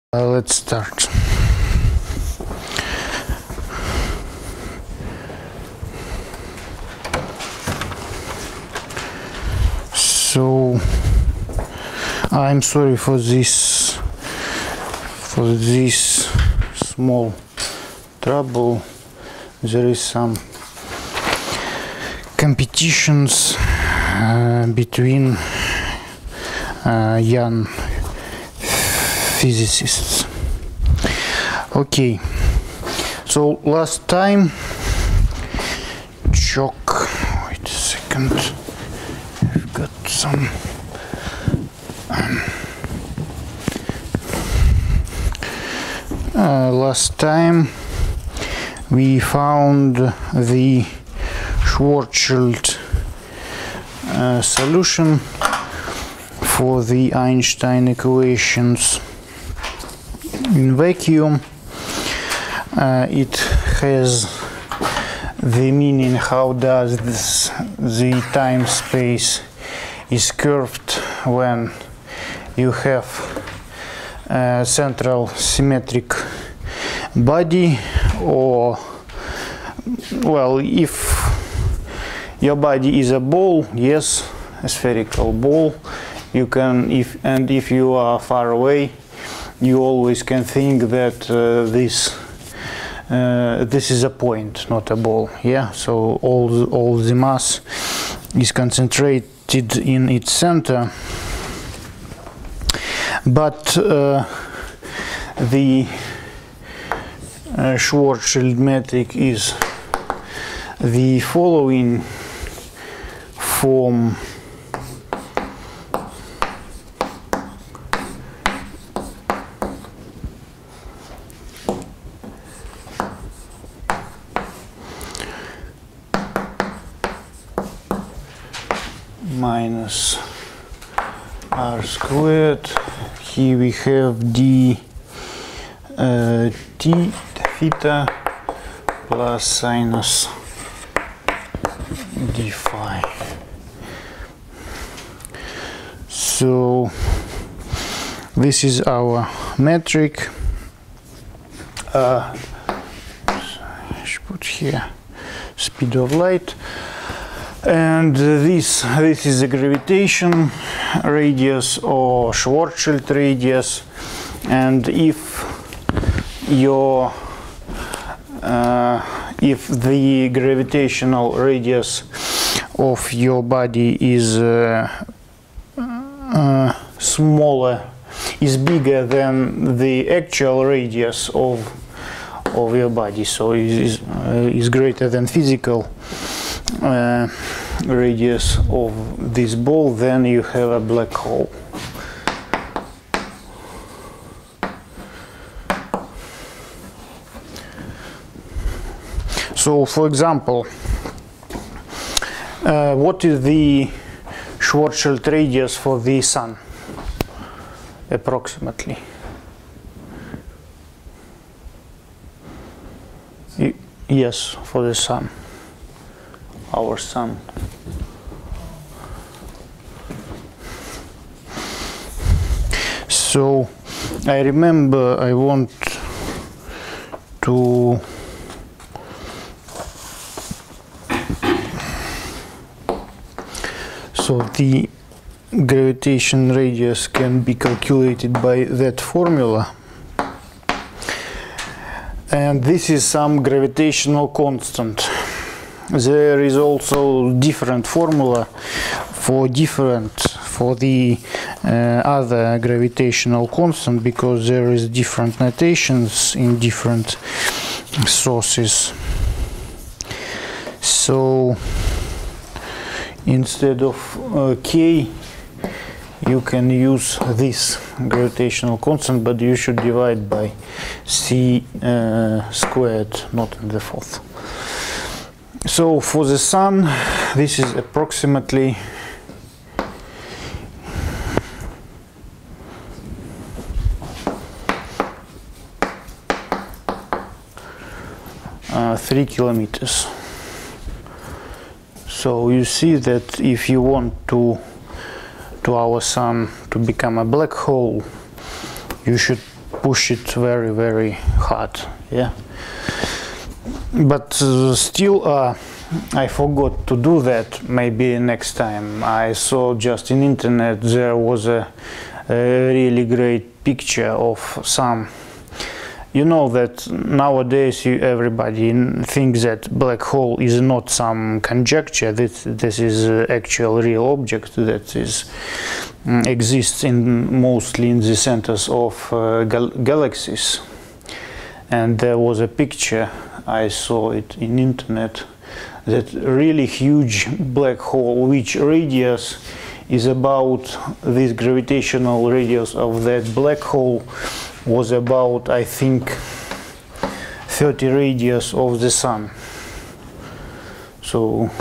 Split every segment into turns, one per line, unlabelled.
Let's start. So I'm sorry for this small trouble. There is some competitions between young physicists. Okay, so last time wait a second, I've got some last time we found the Schwarzschild solution for the Einstein equations in vacuum. It has the meaning how does the time space is curved when you have a central symmetric body, or well, if your body is a ball, yes, a spherical ball, you can, if you are far away, you always can think that this is a point, not a ball. Yeah, so all the mass is concentrated in its center, but the Schwarzschild metric is the following form. Minus r squared. Here we have d t theta plus sinus d phi. So this is our metric. I should put here speed of light. And this is the gravitation radius or Schwarzschild radius, and if the gravitational radius of your body is bigger than the actual radius of your body, so is greater than physical radius of this ball, then you have a black hole. So, for example, what is the Schwarzschild radius for the Sun, approximately? Yes, for the Sun. Our Sun. So I remember I want to so the gravitation radius can be calculated by that formula, and this is some gravitational constant. There is also different formula for the other gravitational constant, because there is different notations in different sources. So instead of k, you can use this gravitational constant, but you should divide by c squared, not in the fourth. So for the Sun, this is approximately 3 kilometers. So you see that if you want to our Sun to become a black hole, you should push it very, very hard. Yeah, but still I forgot to do that. Maybe next time. I saw just in internet there was a really great picture of some. You know that nowadays everybody thinks that black hole is not some conjecture. This is actual real object that is exists mostly in the centers of galaxies. And there was a picture, I saw it in internet, that really huge black hole, which radius is about this gravitational radius of that black hole was about, I think, 30 radius of the sun. So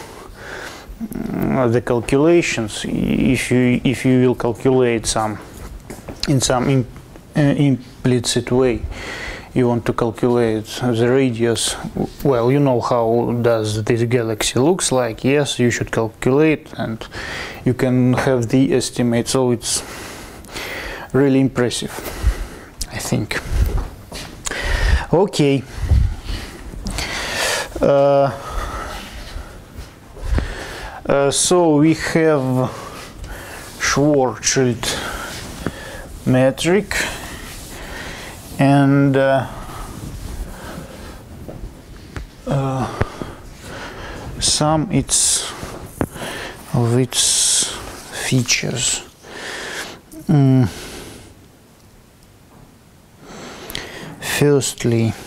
the calculations, if you will calculate in some implicit way, you want to calculate the radius. Well, you know how does this galaxy looks like. Yes, you should calculate, and you can have the estimate. So it's really impressive, I think. Okay. So we have Schwarzschild metric, and some of its features. Firstly,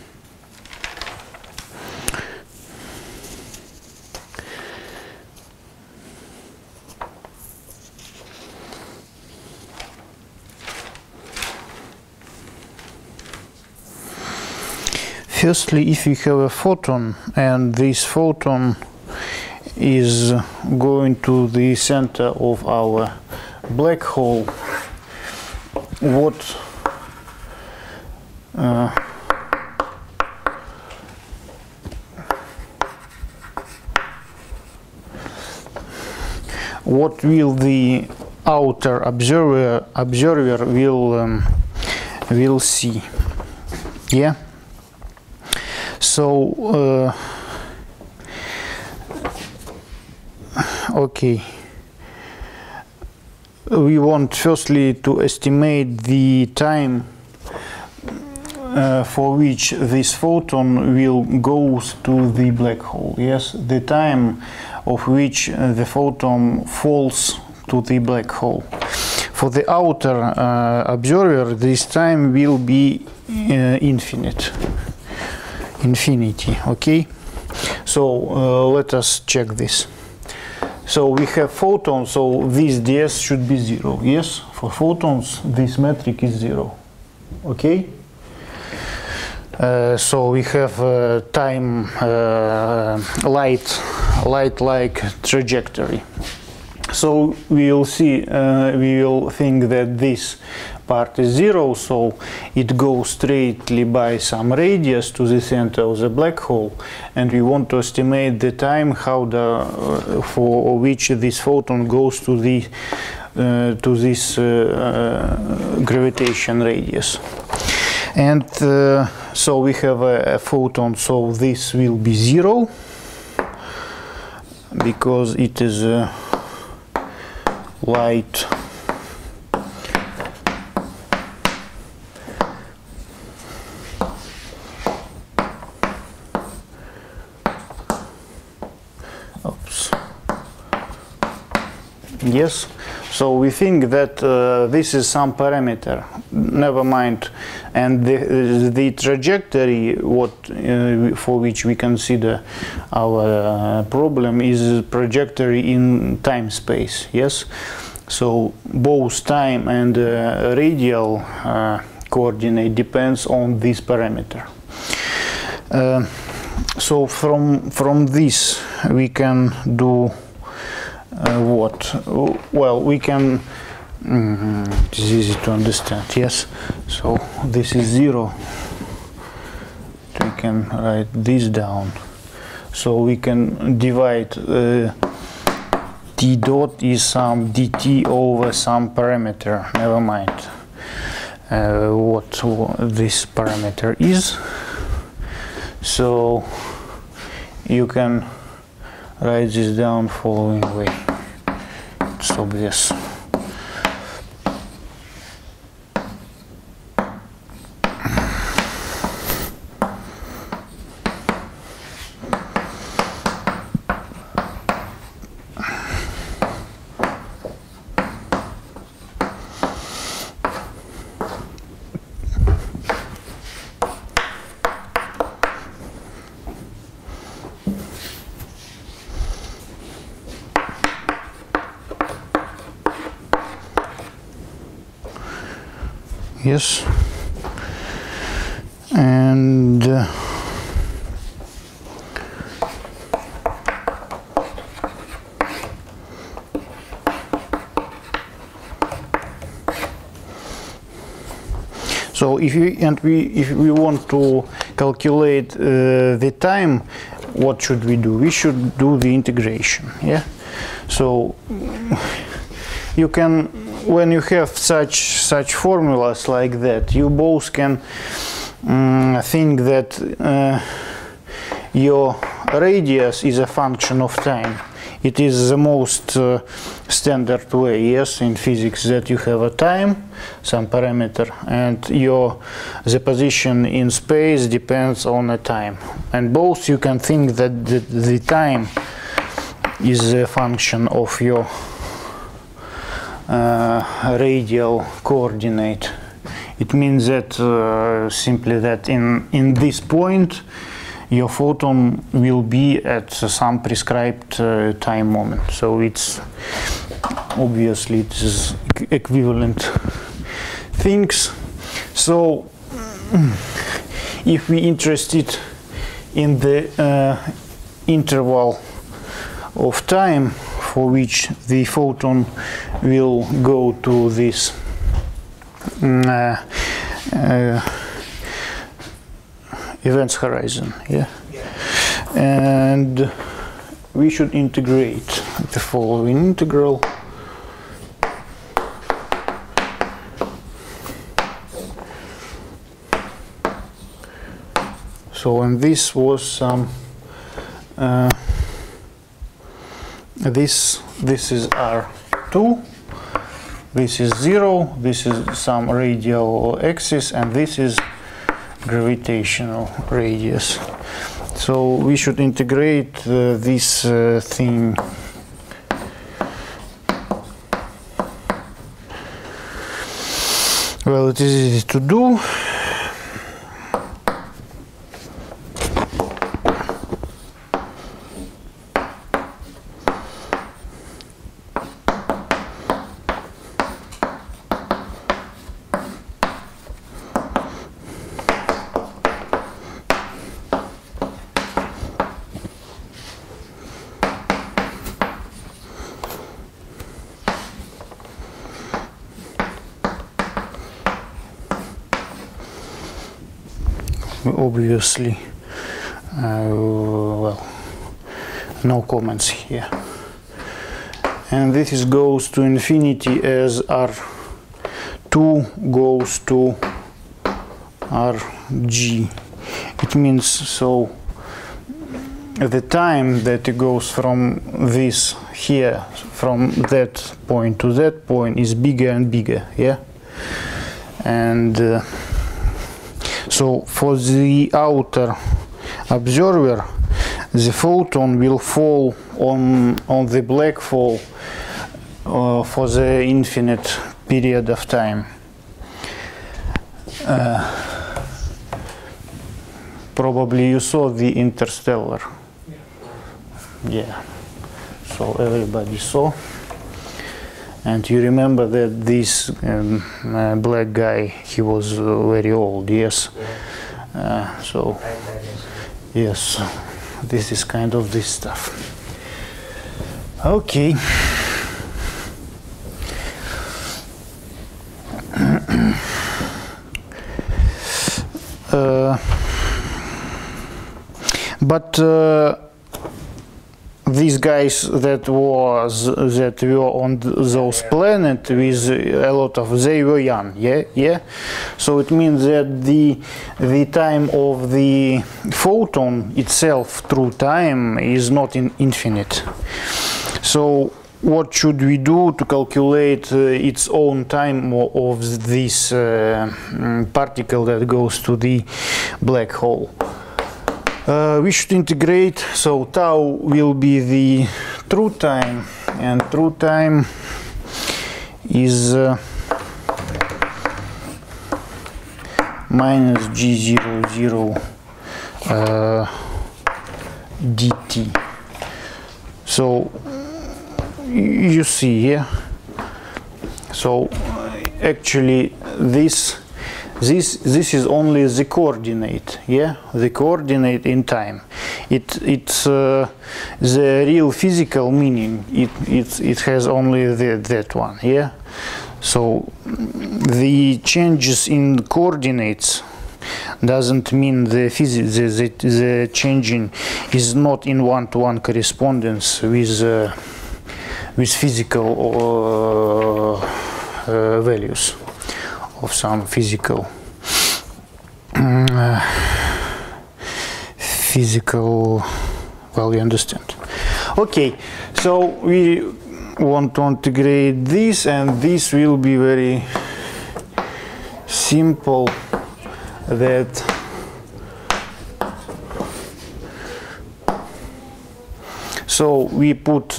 if we have a photon and this photon is going to the center of our black hole, what will the outer observer will see? Yeah. So okay, we want firstly to estimate the time for which this photon will go to the black hole. Yes, the time of which the photon falls to the black hole. For the outer observer, this time will be infinity. Okay, so let us check this. So we have photons, so this ds should be 0. Yes, for photons this metric is 0. Okay. So we have time light-like trajectory. So we will see, we will think that this part is 0, so it goes straightly by some radius to the center of the black hole, and we want to estimate the time for which this photon goes to this gravitation radius. And so we have a photon, so this will be 0 because it is light. Oops. Yes. So we think that this is some parameter, never mind, and the trajectory for which we consider our problem is trajectory in time space. Yes, so both time and radial coordinate depends on this parameter. So from this we can do what? Well, we can, it is easy to understand, yes. So this is 0, we can write this down. So we can divide t dot is some dt over some parameter, never mind. what this parameter is. So you can write this down following way. It's obvious. Yes, and so if we want to calculate the time, what should we do? We should do the integration. Yeah, so you can, when you have such formulas like that, you both can think that your radius is a function of time. It is the most standard way, yes, in physics, that you have a time, some parameter, and the position in space depends on a time. And both you can think that the time is a function of your radial coordinate. It means that simply that in this point your photon will be at some prescribed time moment. So it's obviously it is equivalent things. So if we interested in the interval of time for which the photon will go to this events horizon, yeah? And we should integrate the following integral. So, and this was some this is R2, this is 0, this is some radial axis, and this is gravitational radius. So we should integrate this thing well, it is easy to do. Obviously, well, no comments here. And this goes to infinity as R2 goes to Rg. It means, so the time that it goes from this here, from that point to that point, is bigger and bigger, yeah? And so for the outer observer, the photon will fall on the black hole for the infinite period of time. Probably you saw the Interstellar. Yeah. So everybody saw. And you remember that this black guy, he was very old, yes? So, yes, this is kind of this stuff. Okay. But this guys that were on those planets with a lot of, they were young, yeah. So it means that the time of the photon itself through time is not infinite. So what should we do to calculate its own time of this particle that goes to the black hole? We should integrate, so tau will be the true time, and true time is minus g00 dt. So you see here, so actually this is only the coordinate, yeah, the coordinate in time. It's the real physical meaning. It has only that one, yeah. So the changes in coordinates doesn't mean the changing is not in one-to-one correspondence with physical values of some physical well, you understand. Okay, so we want to integrate this, and this will be very simple, that so we put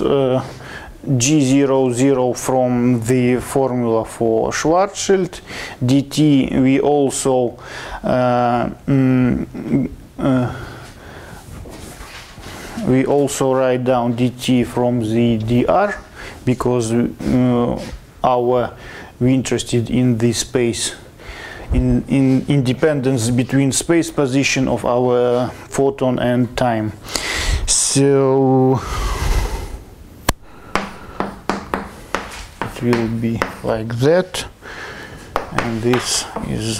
G00 from the formula for Schwarzschild. dt we also write down dt from the dr, because we're interested in the space, in independence between space position of our photon and time. So it will be like that, and this is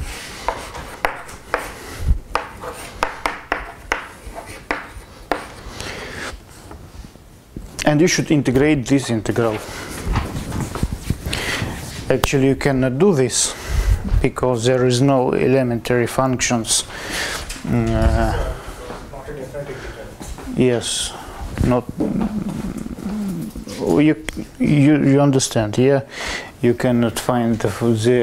and you should integrate this integral. Actually, you cannot do this because there is no elementary functions. Yes, not. You understand, yeah? You cannot find the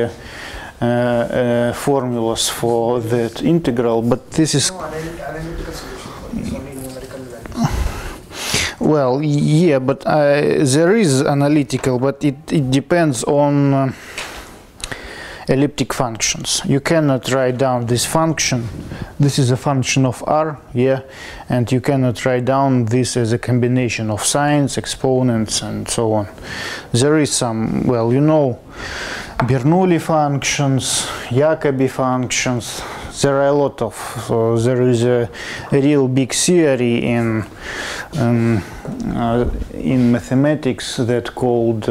formulas for that integral, but this is.
No, analytical solution. It's only numerical values.
Well, yeah, but there is analytical, but it depends on elliptic functions. You cannot write down this function. This is a function of r, yeah, and you cannot write down this as a combination of signs, exponents, and so on. There is some, well, you know, Bernoulli functions, Jacobi functions. There are a lot of. So there is a real big theory in mathematics that called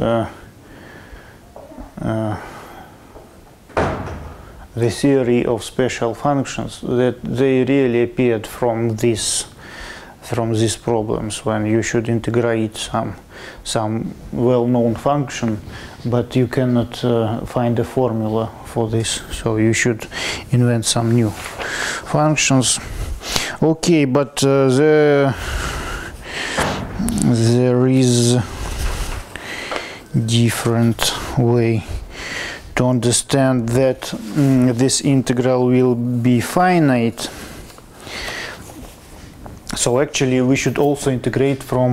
the theory of special functions, that they really appeared from these problems, when you should integrate some well-known function, but you cannot find a formula for this, so you should invent some new functions. Okay, but there is different way to understand that this integral will be finite. So actually we should also integrate from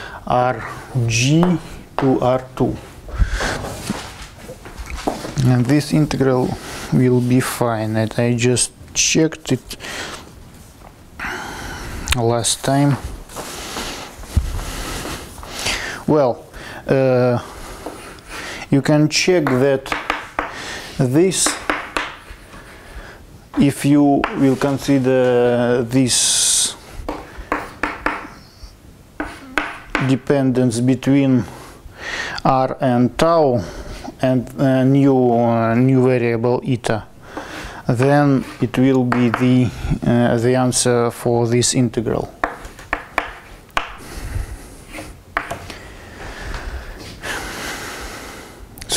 Rg to R2. And this integral will be finite. I just checked it last time. Well, you can check that this, if you will consider this dependence between r and tau and new variable eta, then it will be the answer for this integral.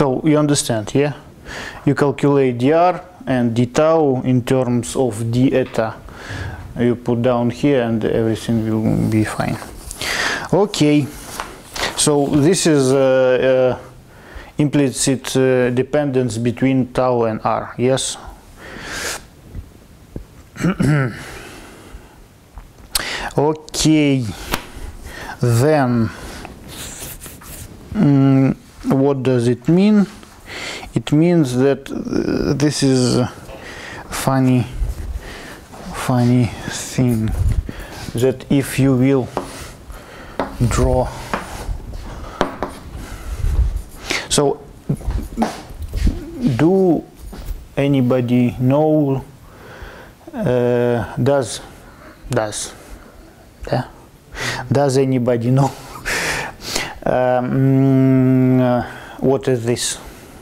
So you understand, yeah? You calculate dr and d tau in terms of d eta. You put down here and everything will be fine. Okay, so this is implicit dependence between tau and r, yes? Okay, then what does it mean? It means that this is a funny thing, that if you will draw, so do anybody know, does anybody know what is this?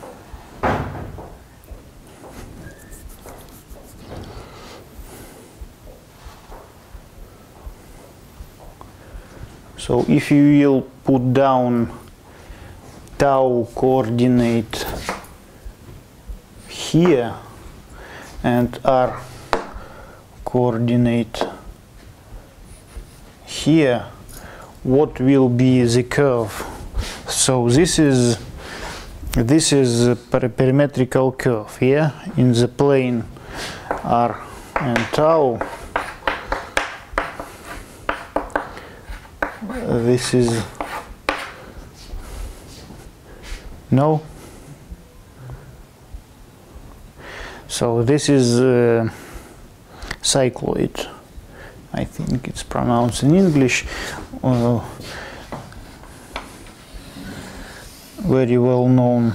So if you will put down tau coordinate here and r coordinate here, what will be the curve? So this is a parametrical curve here in the plane r and tau. This is no. So this is cycloid. I think it's pronounced in English. Very well known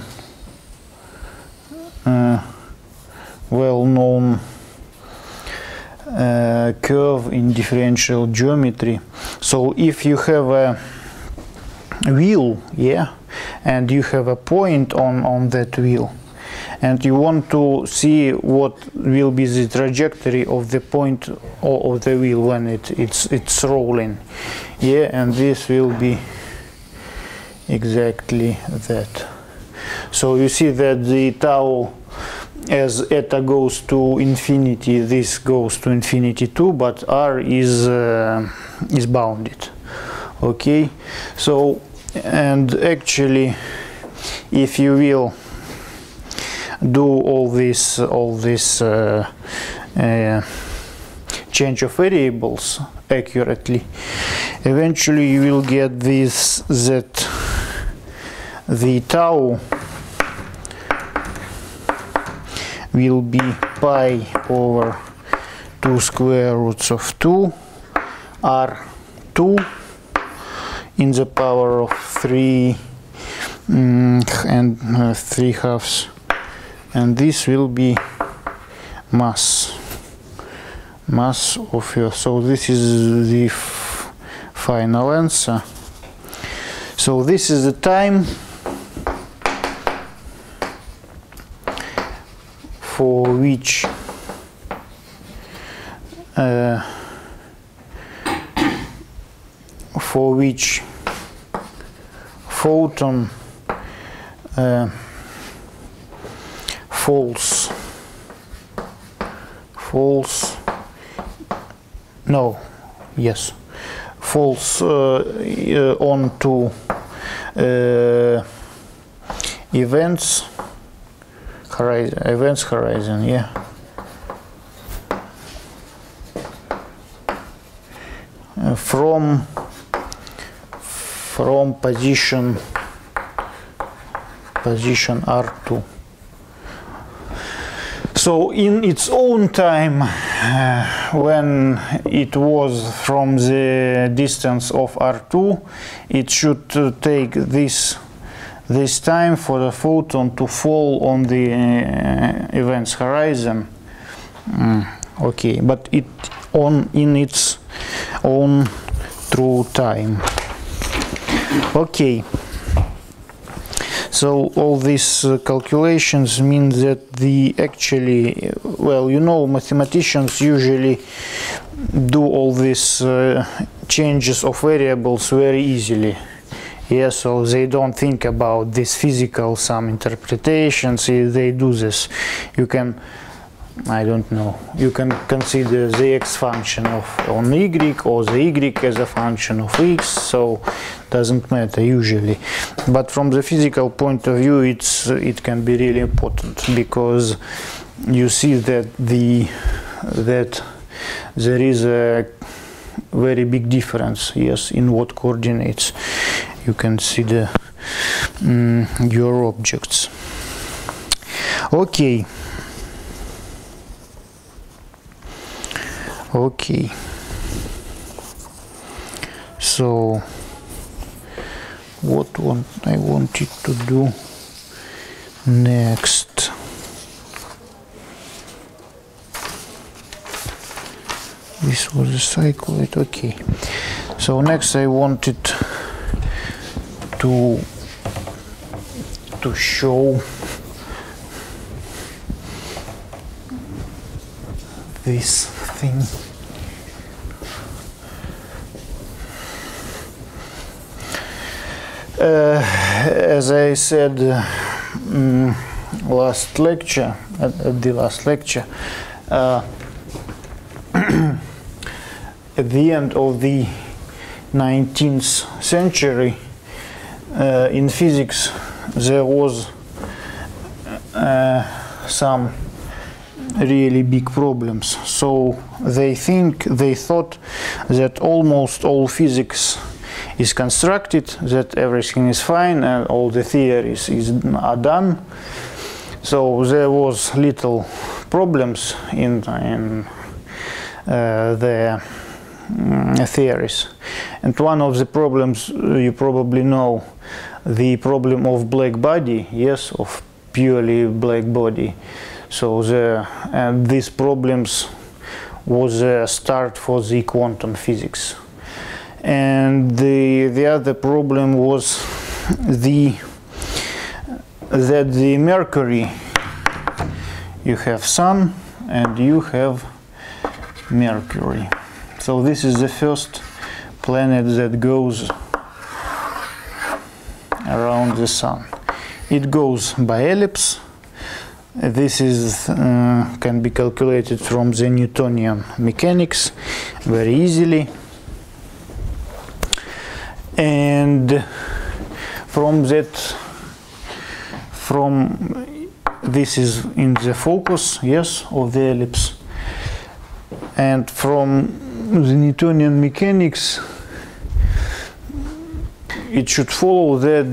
curve in differential geometry. So if you have a wheel, yeah, and you have a point on that wheel, and you want to see what will be the trajectory of the point of the wheel when it's rolling, yeah, and this will be exactly that. So you see that the tau, as eta goes to infinity, this goes to infinity too, but r is bounded. Okay, so, and actually if you will do all this change of variables accurately, eventually you will get this, that the tau will be pi over 2 square roots of 2 r2 in the power of 3 and 3/2, and this will be mass of Earth. So this is the final answer. So this is the time for which photon falls onto events horizon, yeah. From position R2. So in its own time, when it was from the distance of R2, it should take this time for the photon to fall on the events horizon. Okay, but it in its own true time. Okay. So all these calculations mean that actually, well, you know, mathematicians usually do all these changes of variables very easily. Yeah, so they don't think about this physical some interpretations. They do this. You can, I don't know, you can consider the x function on y or the y as a function of x, so doesn't matter usually. But from the physical point of view, it can be really important, because you see that there is a very big difference, yes, in what coordinates you consider your objects. Okay. Okay. So what I wanted to do next. This was a cycloid. Okay. So next I wanted to show this thing. As I said last lecture, at the last lecture, at the end of the 19th century, in physics there was some really big problems. So they thought that almost all physics is constructed, that everything is fine and all the theories are done. So there was little problems in the theories. And one of the problems, you probably know, the problem of black body, yes, of purely black body. So these problems was a start for the quantum physics. And the other problem was that the Mercury, you have Sun and you have Mercury. So this is the first planet that goes around the Sun. It goes by ellipse. This is can be calculated from the Newtonian mechanics very easily. And this is in the focus, yes, of the ellipse. And from the Newtonian mechanics, it should follow that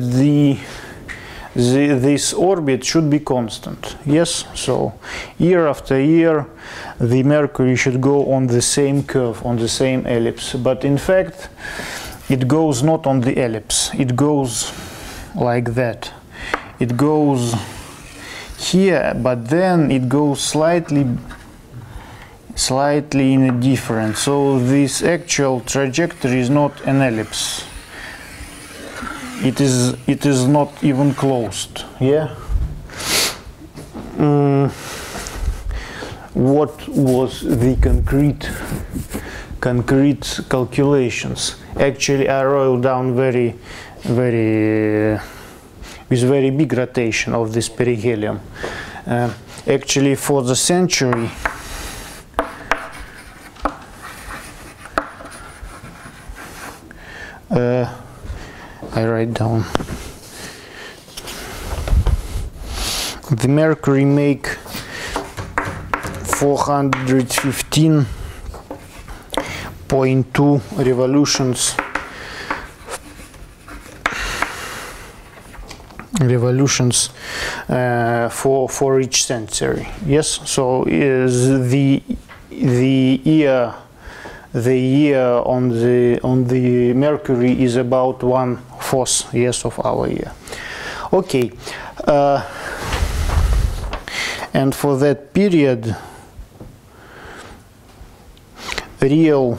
this orbit should be constant. Yes, so year after year, the Mercury should go on the same curve, on the same ellipse. But in fact, it goes not on the ellipse. It goes like that. It goes here, but then it goes slightly in a different. So this actual trajectory is not an ellipse. It is not even closed. Yeah. What was the concrete calculations? Actually, I wrote down with very big rotation of this perihelion. Actually, for the century, I write down. The Mercury make 415.2 revolutions for each century. Yes, so is the year on the Mercury is about 1/4, yes, of our year. Okay, and for that period, real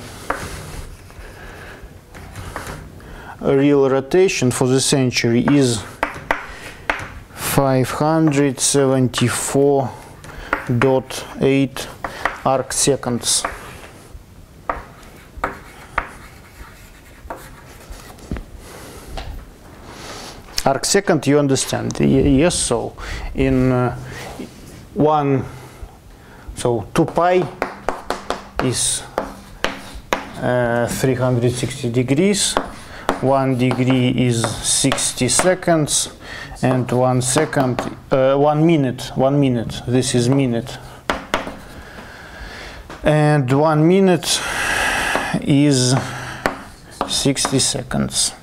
rotation for the century is 574.8 arc seconds. arcsecond, you understand? Yes. So in 2 pi is 360 degrees. 1 degree is 60 seconds, and 1 second, 1 minute. 1 minute. This is minute, and 1 minute is 60 seconds.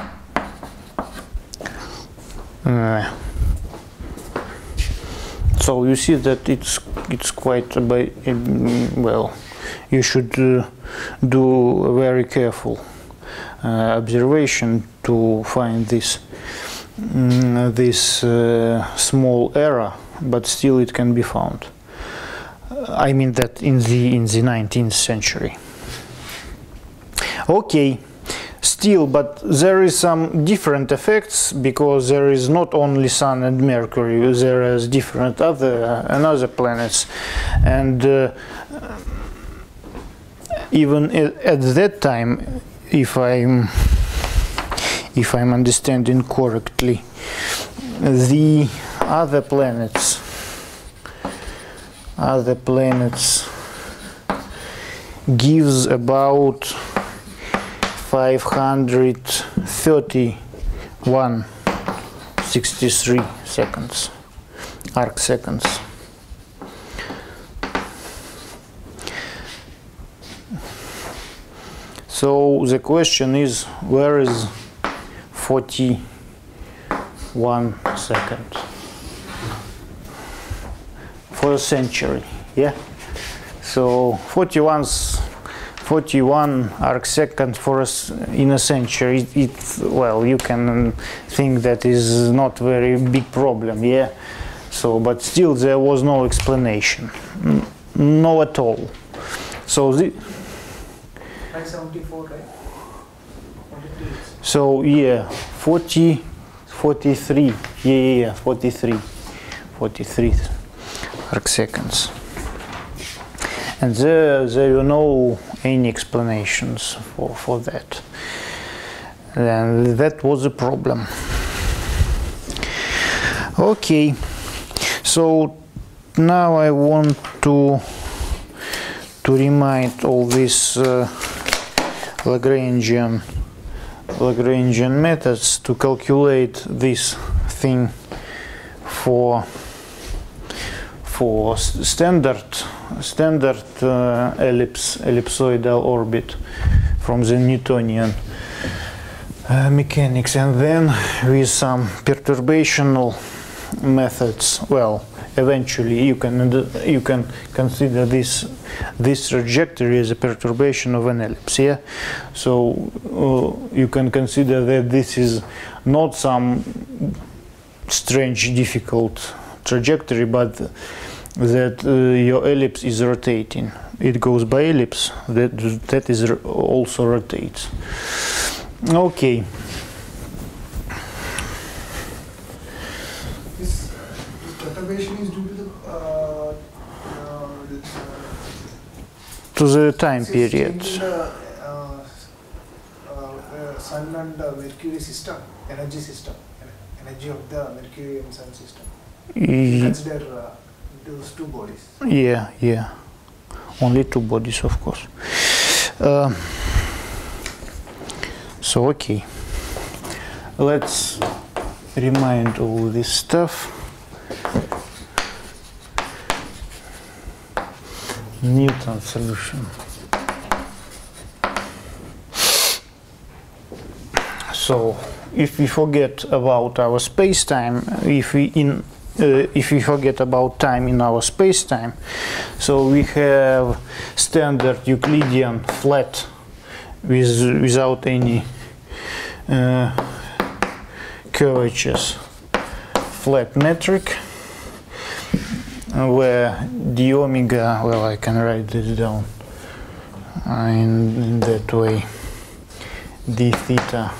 So you see that it's quite well. You should do a very careful observation to find this small error, but still it can be found. I mean that in the 19th century. Okay. Still, but there is some different effects, because there is not only Sun and Mercury, there is different other planets, and even at that time, if I'm understanding correctly, the other planets gives about 531.63 seconds, arc seconds. So the question is, where is 41 seconds for a century? Yeah. So 41 arc second for us in a century. Well, you can think that is not very big problem, yeah. So, but still there was no explanation, no at all. So the
574, right?
So yeah, 43, yeah, 43 arc seconds. And there you know any explanations for that. And that was a problem. Okay, so now I want to remind all these Lagrangian methods to calculate this thing for standard ellipsoidal orbit from the Newtonian mechanics, and then with some perturbational methods. Well, eventually you can consider this trajectory as a perturbation of an ellipse. Yeah, so you can consider that this is not some strange, difficult trajectory, but that your ellipse is rotating. It goes by ellipse. That is also rotates. Okay.
This perturbation is due
to the time period.
Sun and Mercury system, energy of the Mercury and Sun system. Consider those two bodies.
Yeah. Only two bodies, of course. So okay, let's remind all this stuff. Newton solution. So if we forget about our space-time, if we forget about time in our space-time, so we have standard Euclidean flat without any curvatures, flat metric, where d omega, well, I can write this down in that way, d theta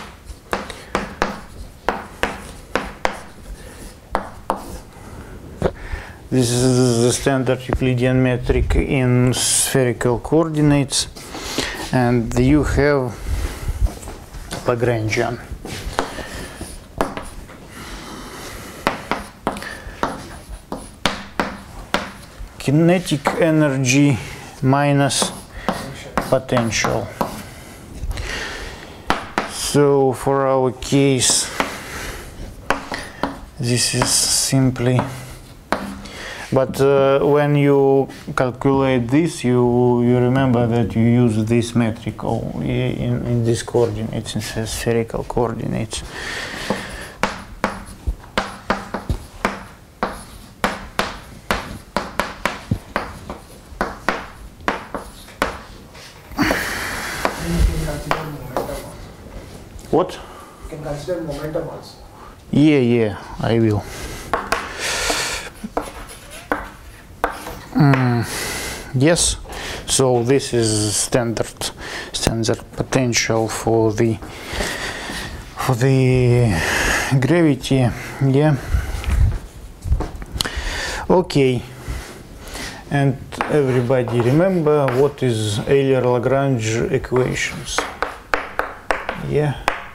this is the standard Euclidean metric in spherical coordinates, and you have Lagrangian. kinetic energy minus potential. So for our case, this is simply, but when you calculate this, you remember that you use this metric in these coordinates, in spherical coordinates. What?
You can consider momentum also.
Yeah, I will. Yes. So this is standard potential for the gravity. Yeah. Okay. And everybody remember what is Euler-Lagrange equations? Yeah.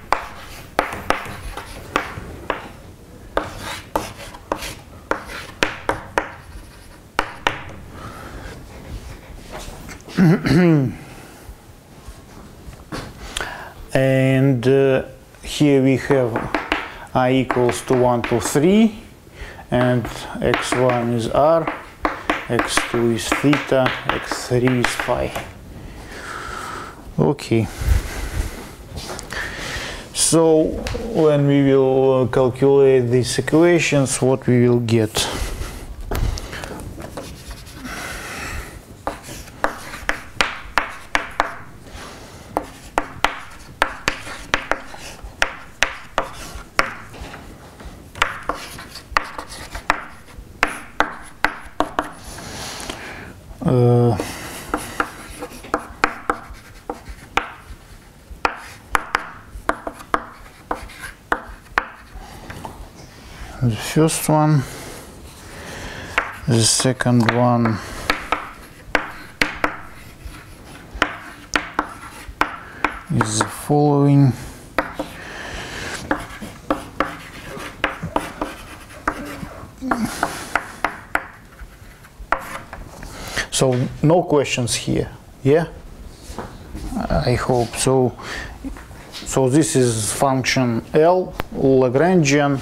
And here we have I equals to 1 to 3, and x1 is r, x2 is theta, x3 is phi. Okay. So when we will calculate these equations, what we will get? The first one, the second one is the following. So no questions here, yeah? I hope so. So this is function L, Lagrangian.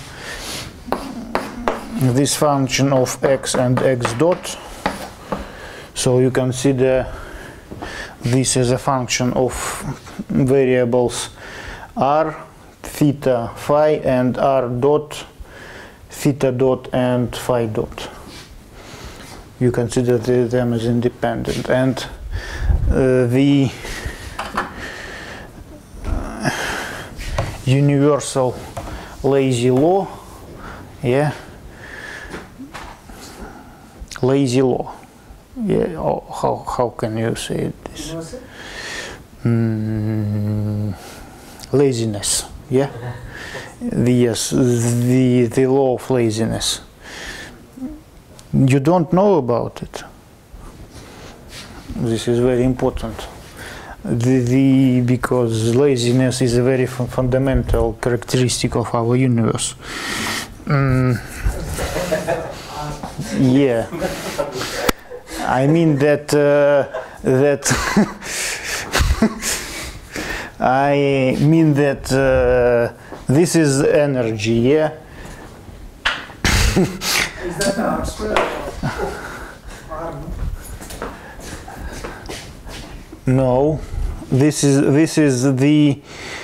This function of x and x dot. So you consider this as a function of variables r, theta, phi, and r dot, theta dot, and phi dot. You consider them as independent, and the universal lazy law, yeah, lazy law, yeah. How can you say this? Laziness, yeah. The law of laziness. You don't know about it. This is very important. Because laziness is a very fundamental characteristic of our universe. Yeah. I mean that I mean that this is energy, yeah.
Is that R square or R?
No, this is the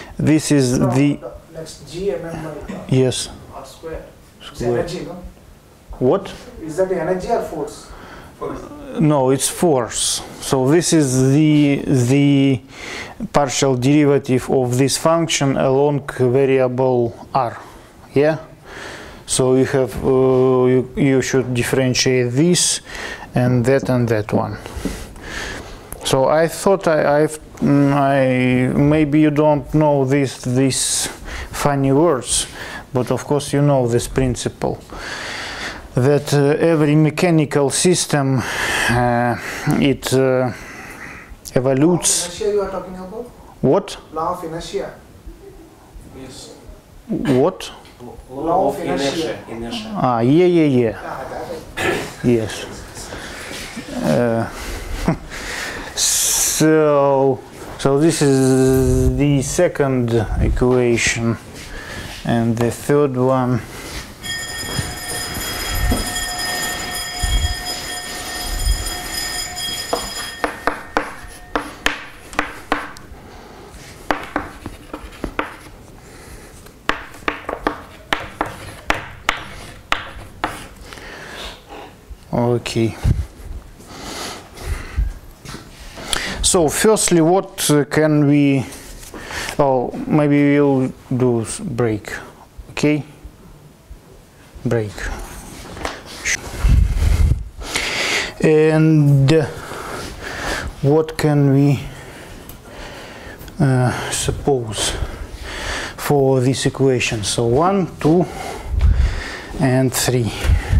That's GMM by
yes.
R square. It's
Square.
energy, no?
What?
Is that the energy or force?
No, it's force. So this is the partial derivative of this function along variable r. Yeah. So you have you should differentiate this and that one. So I thought I maybe you don't know these funny words, but of course you know this principle that every mechanical system it evolutes.
Inertia you are talking about?
What?
Law of inertia.
Yes.
What?
Law of inertia.
Inertia.
Ah, yeah.
Ah, that is.
Yes. So this is the second equation, and the third one okay. So firstly, what can we, oh, maybe we'll do break, okay, break. And what can we suppose for this equation? So 1, 2, and 3.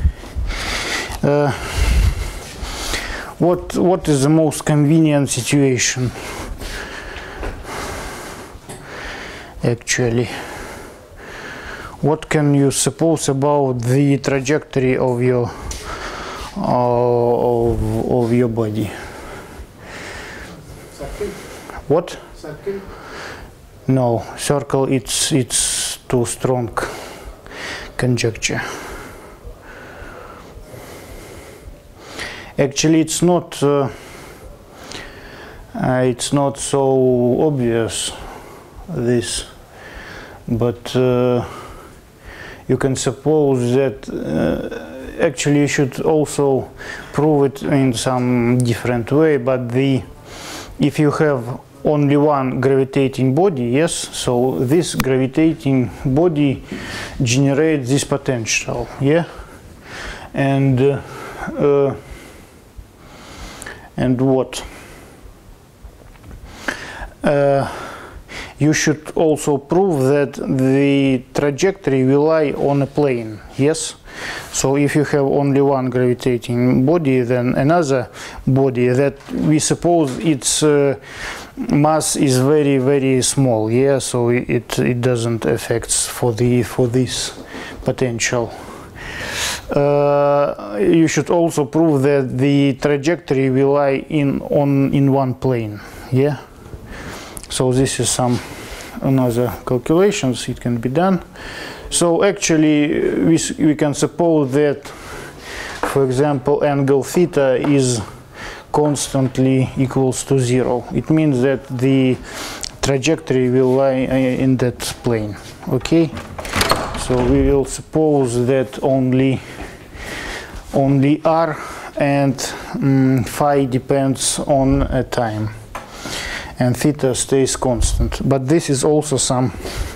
What is the most convenient situation actually? What can you suppose about the trajectory of your body?
Circle?
What?
Circle?
No, circle, it's too strong conjecture. Actually, it's not so obvious, this, but you can suppose that actually you should also prove it in some different way. But if you have only one gravitating body, yes, so this gravitating body generates this potential, yeah, and what? You should also prove that the trajectory will lie on a plane, yes? So if you have only one gravitating body, then another body that we suppose its mass is very, very small, yeah? So it doesn't affect for this potential. You should also prove that the trajectory will lie in one plane, yeah. So this is some another calculations, it can be done. So actually we can suppose that, for example, angle theta is constantly equals to 0. It means that the trajectory will lie in that plane, okay. So we will suppose that only r and phi depends on a time, and theta stays constant. But this is also some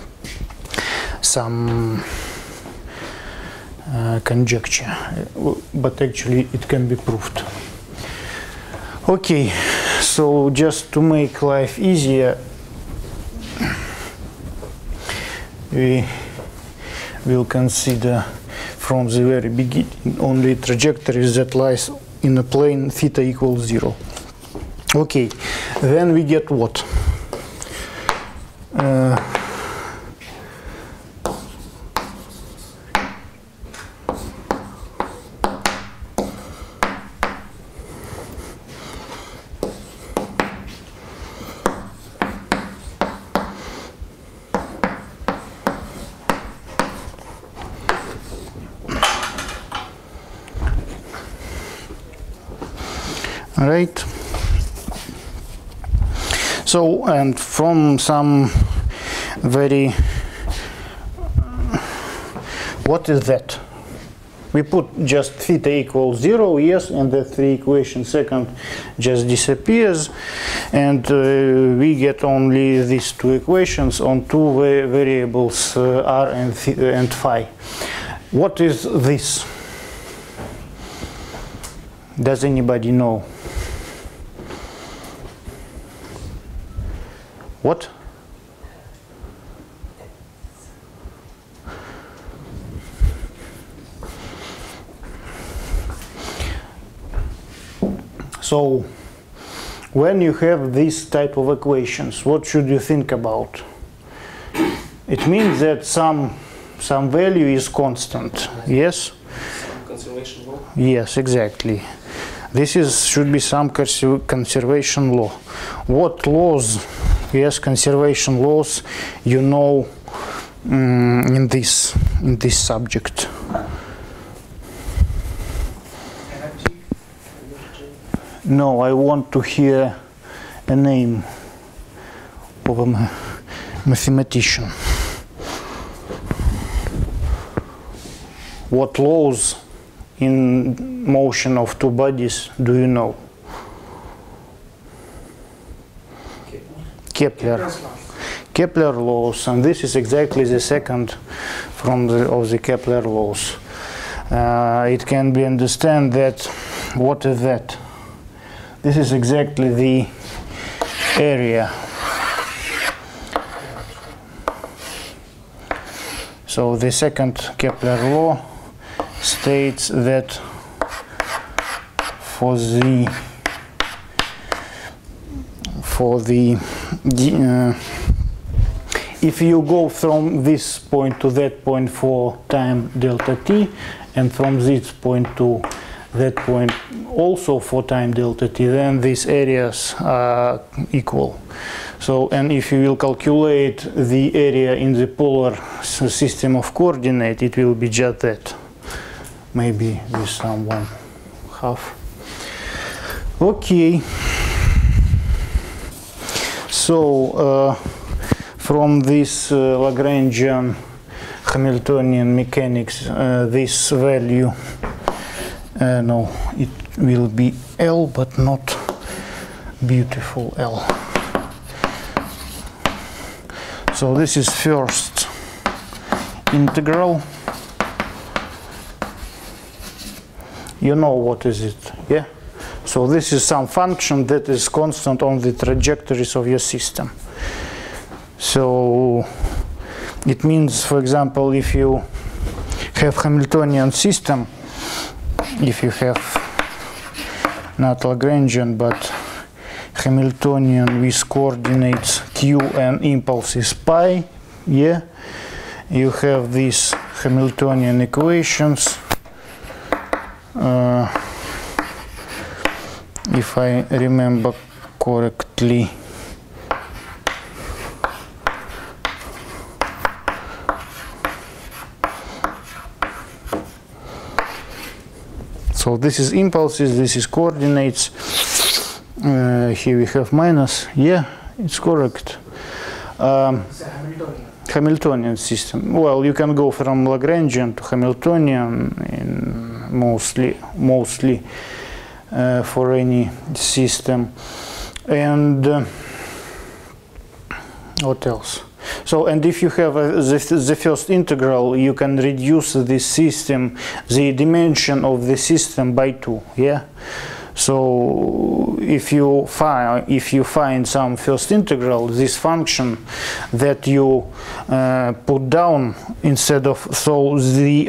conjecture, but actually it can be proved. Okay, so just to make life easier, we will consider from the very beginning only trajectories that lies in a plane theta equals 0. Okay, then we get what? Right. So, and from some very, what is that? We put just theta equals 0, yes, and the 3 equation second just disappears, and we get only these 2 equations on 2 variables, r and phi. What is this? Does anybody know? What? So, when you have this type of equations, what should you think about? It means that some value is constant, yes?
Conservation law?
Yes, exactly. This should be some conservation law. What laws? Yes, conservation laws. You know, in this subject.
Energy.
No, I want to hear a name of a mathematician. What laws in motion of two bodies do you know? Kepler. Kepler laws, and this is exactly the second of the Kepler laws. It can be understood that what is that? This is exactly the area. So the second Kepler law states that for the if you go from this point to that point for time delta t, and from this point to that point also for time delta t, then these areas are equal. So, and if you will calculate the area in the polar system of coordinate, it will be just that. Maybe with some 1/2. Okay. So, from this Lagrangian Hamiltonian mechanics, this value, no, it will be L, but not beautiful L. So this is first integral. You know what is it, yeah? So this is some function that is constant on the trajectories of your system. So it means, for example, if you have Hamiltonian system, if you have not Lagrangian but Hamiltonian with coordinates q and impulses pi, yeah, you have these Hamiltonian equations. If I remember correctly, so this is impulses, this is coordinates. Here we have minus. Yeah, it's correct.
It's a Hamiltonian.
Hamiltonian system. Well, you can go from Lagrangian to Hamiltonian in mostly for any system. And what else? So, and if you have the first integral, you can reduce this system, the dimension of the system by 2. Yeah. So if you find some first integral, this function that you put down instead of, so the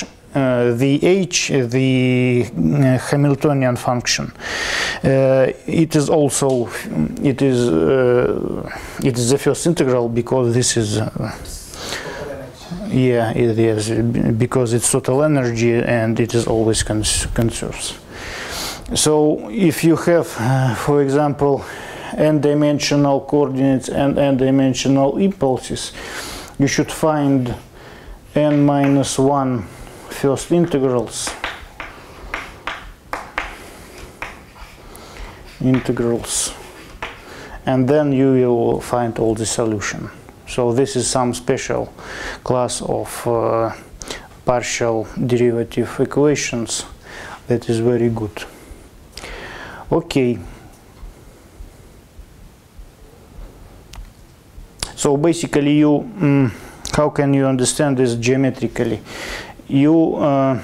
the Hamiltonian function, it is also it is the first integral because this is yeah, it is, because it's total energy and it is always conserves. So if you have, for example, n-dimensional coordinates and n-dimensional impulses, you should find n-1 first integrals and then you will find all the solution. So this is some special class of partial derivative equations that is very good. Okay. So basically you, how can you understand this geometrically? You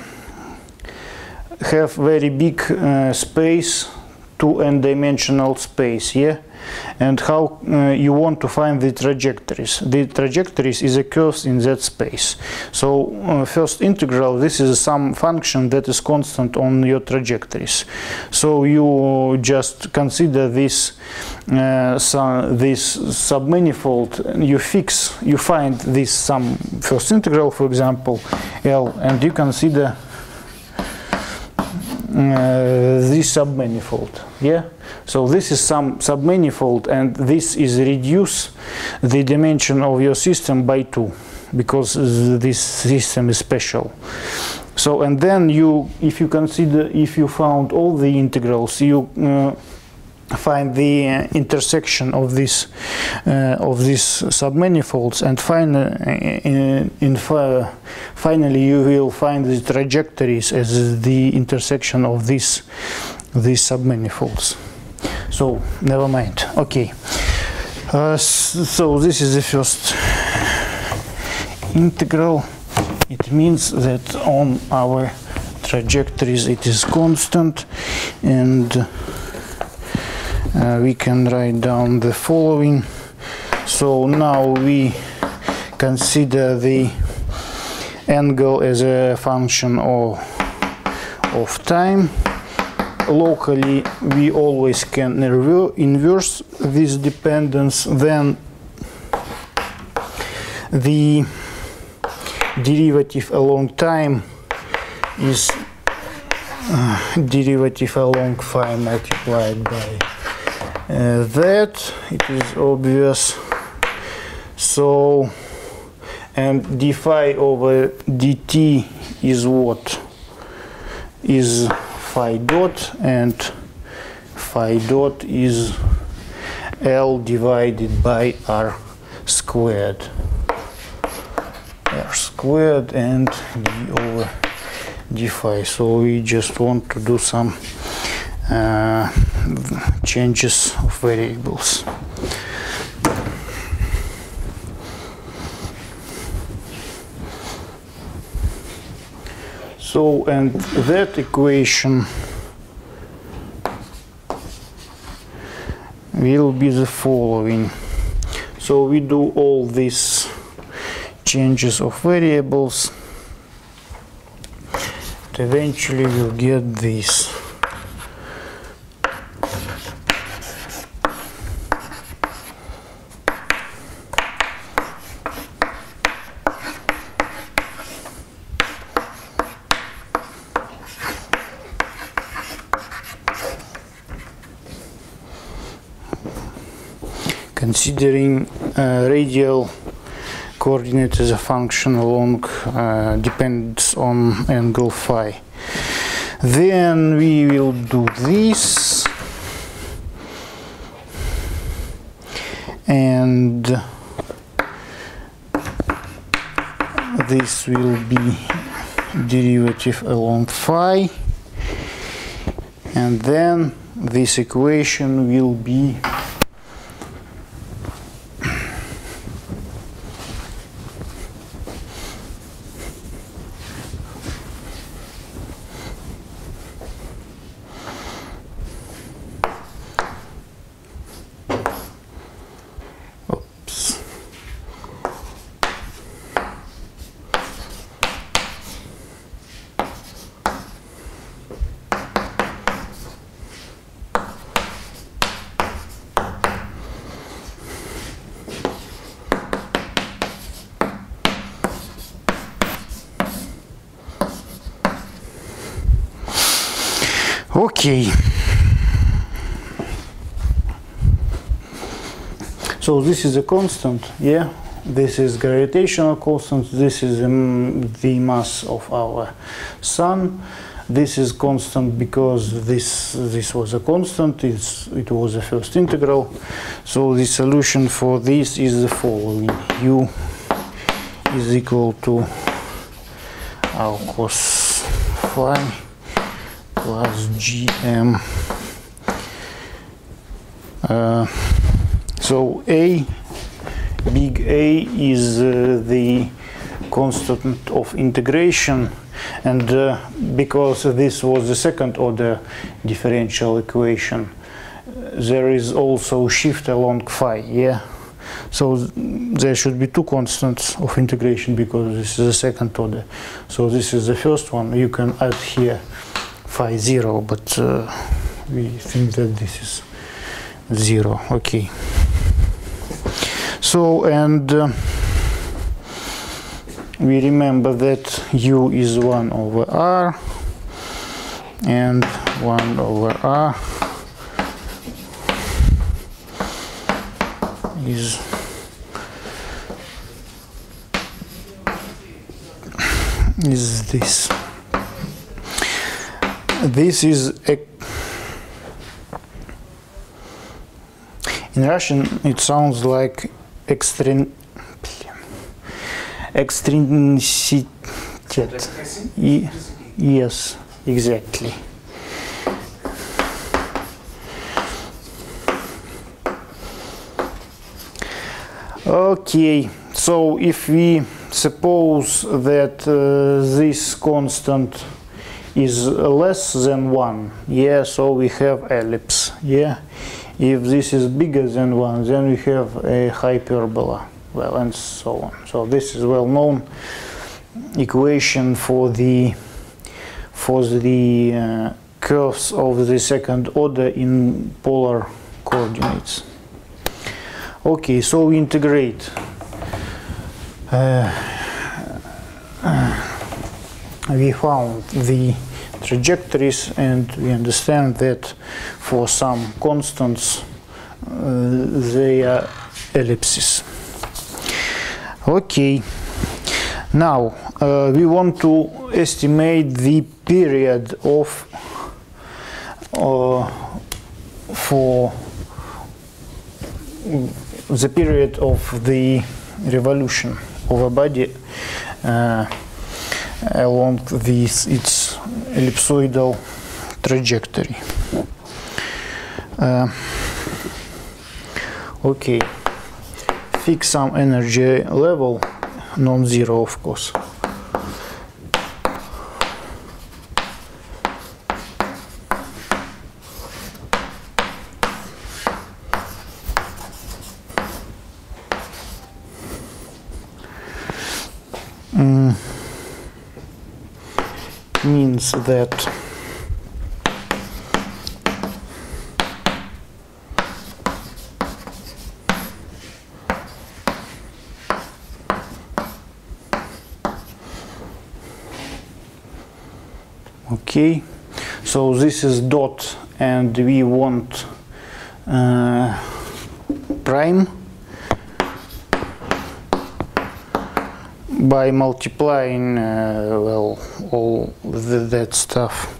have very big space, 2 n-dimensional space, yeah? And how you want to find the trajectories. The trajectories is a curve in that space. So first integral, this is some function that is constant on your trajectories. So you just consider this this submanifold, you find this some first integral, for example, L, and you consider this submanifold. Yeah, so this is some submanifold, and this is reduce the dimension of your system by 2 because this system is special. So, and then you, if you consider, if you found all the integrals, you find the intersection of these submanifolds, and finally you will find the trajectories as the intersection of these submanifolds. So never mind. Okay. So this is the first integral. It means that on our trajectories it is constant, and we can write down the following. So now we consider the angle as a function of time. Locally we always can inverse this dependence, then the derivative along time is derivative along phi multiplied by that. It is obvious. So, and d phi over dt is what? Is phi dot, and phi dot is L divided by R squared. R squared and d over d phi. So we just want to do some changes of variables. So, and that equation will be the following. So we do all these changes of variables, and eventually we'll get this. Considering radial coordinate as a function along depends on angle phi. Then we will do this, and this will be derivative along phi, and then this equation will be okay. So this is a constant, yeah. This is gravitational constant. This is the mass of our sun. This is constant because this was a constant. It was the first integral. So the solution for this is the following: u is equal to our cos phi plus gm. So big A is the constant of integration, and because this was the second order differential equation, there is also shift along phi, yeah. So there should be two constants of integration because this is the second order. So this is the first one. You can add here phi 0, but we think that this is 0. Okay. So, and we remember that u is 1 over r. and 1 over r is this. This is in Russian it sounds like extrinsitet. Yes, exactly. Okay, so if we suppose that this constant is less than 1, yeah, so we have ellipse, yeah. If this is bigger than 1, then we have a hyperbola, well, and so on. So this is well-known equation for the curves of the second order in polar coordinates. Okay, so we integrate. We found the trajectories and we understand that for some constants they are ellipses. Okay, now we want to estimate the period of for the period of the revolution of a body along its ellipsoidal trajectory. Okay, fix some energy level, non-zero of course. Means that okay, so this is dot and we want prime by multiplying well, all that stuff,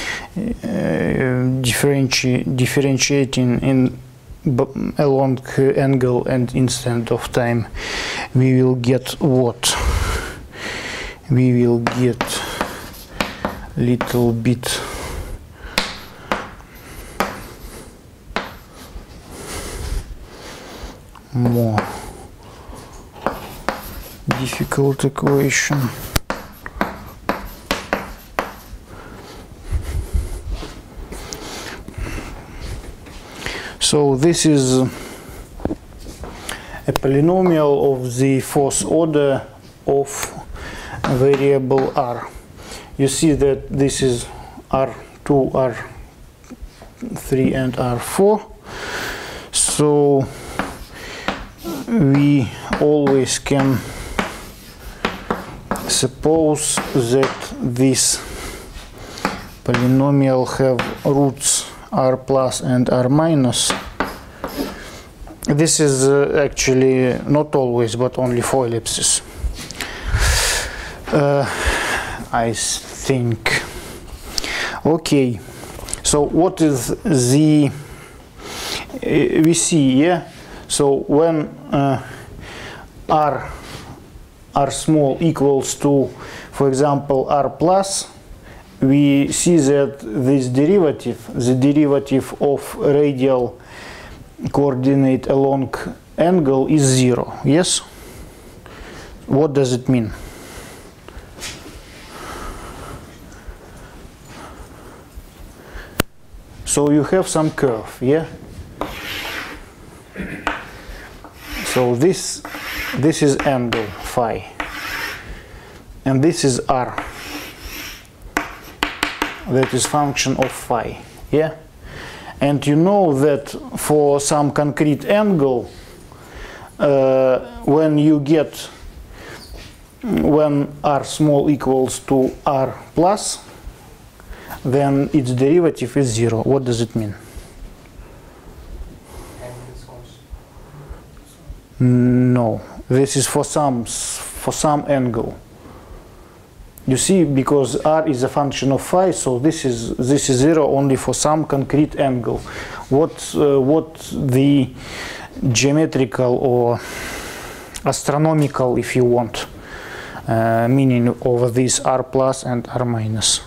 differentiating in along angle and instant of time, we will get what? We will get little bit more difficult equation. So this is a polynomial of the fourth order of variable r. You see that this is r2, r3 and r4. So we always can suppose that this polynomial have roots r plus and r minus. This is actually not always, but only for ellipses. I think. Okay, so what is the we see, yeah? So when r small equals to, for example, r plus, we see that this derivative, the derivative of radial coordinate along angle is 0, yes? What does it mean? So you have some curve, yeah? So this is angle phi, and this is r. That is function of phi, yeah? And you know that for some concrete angle, when r small equals to r plus, then its derivative is 0. What does it mean? No, this is for some angle. You see, because r is a function of phi, so this is 0 only for some concrete angle. What the geometrical or astronomical, if you want, meaning of this r plus and r minus?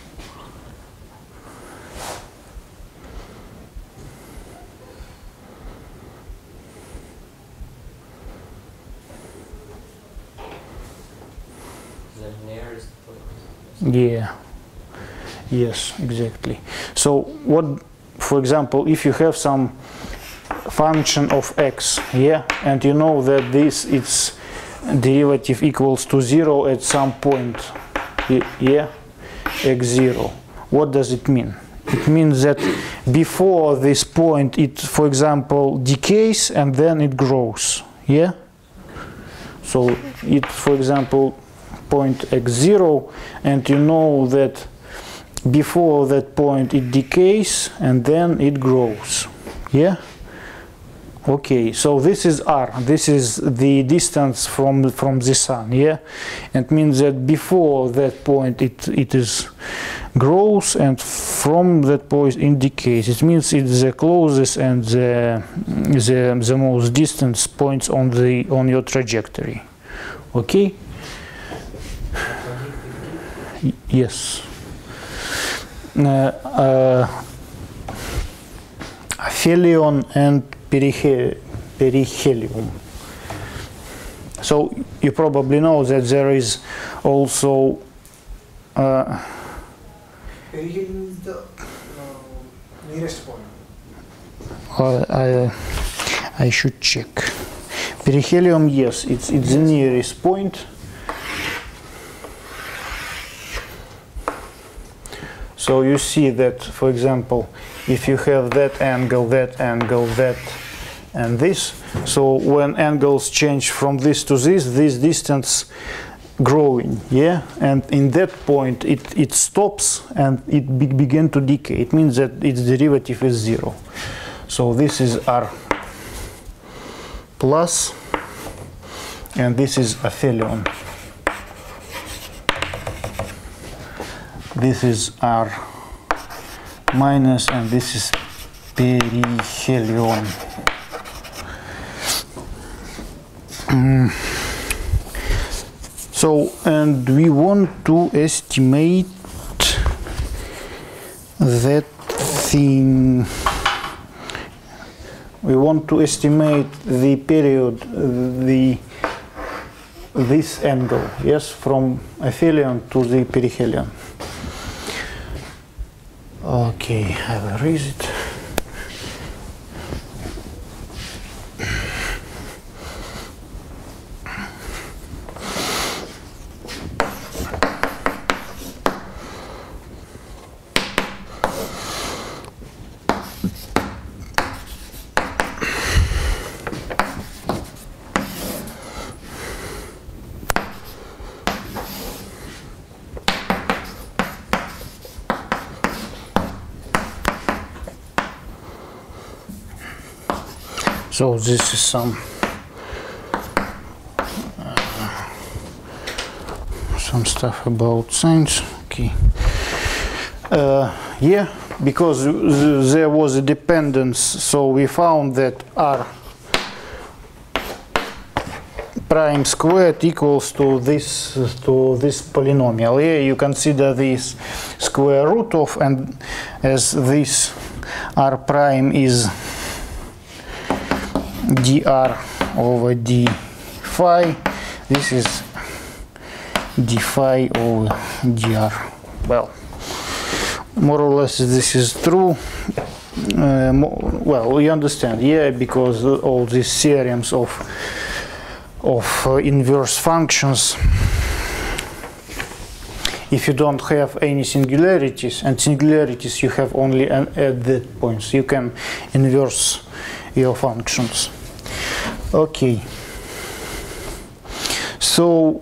Yeah, yes, exactly. So what, for example, if you have some function of x, yeah, and you know that this its derivative equals to 0 at some point, yeah, x0, what does it mean? It means that before this point it, for example, decays and then it grows, yeah. So it, for example, point x0, and you know that before that point it decays and then it grows, yeah. Okay, so this is r, this is the distance from the sun, yeah. It means that before that point it is grows, and from that point it decays. It means it's the closest and the most distant points on your trajectory. Okay. Yes. Aphelion and perihelion. So you probably know that there is also
perihelion is the nearest point.
I should check. Perihelion, yes, it's the nearest point. So you see that, for example, if you have that, that, and this, so when angles change from this to this distance growing, yeah, and in that point it stops and it begin to decay. It means that its derivative is 0. So this is r plus, and this is aphelion. This is r minus, and this is perihelion. So, and we want to estimate that thing. We want to estimate the period, this angle, yes, from aphelion to the perihelion. Okay, I will erase it. So this is some stuff about science. Okay. Yeah, because there was a dependence, so we found that r prime squared equals to this polynomial. Yeah, you consider this square root of, and as this r prime is dr over d phi, this is d phi over dr. Well, more or less this is true. Well, you understand, yeah, because all these theorems of inverse functions, if you don't have any singularities, and singularities you have only at that points, you can inverse your functions. Okay. So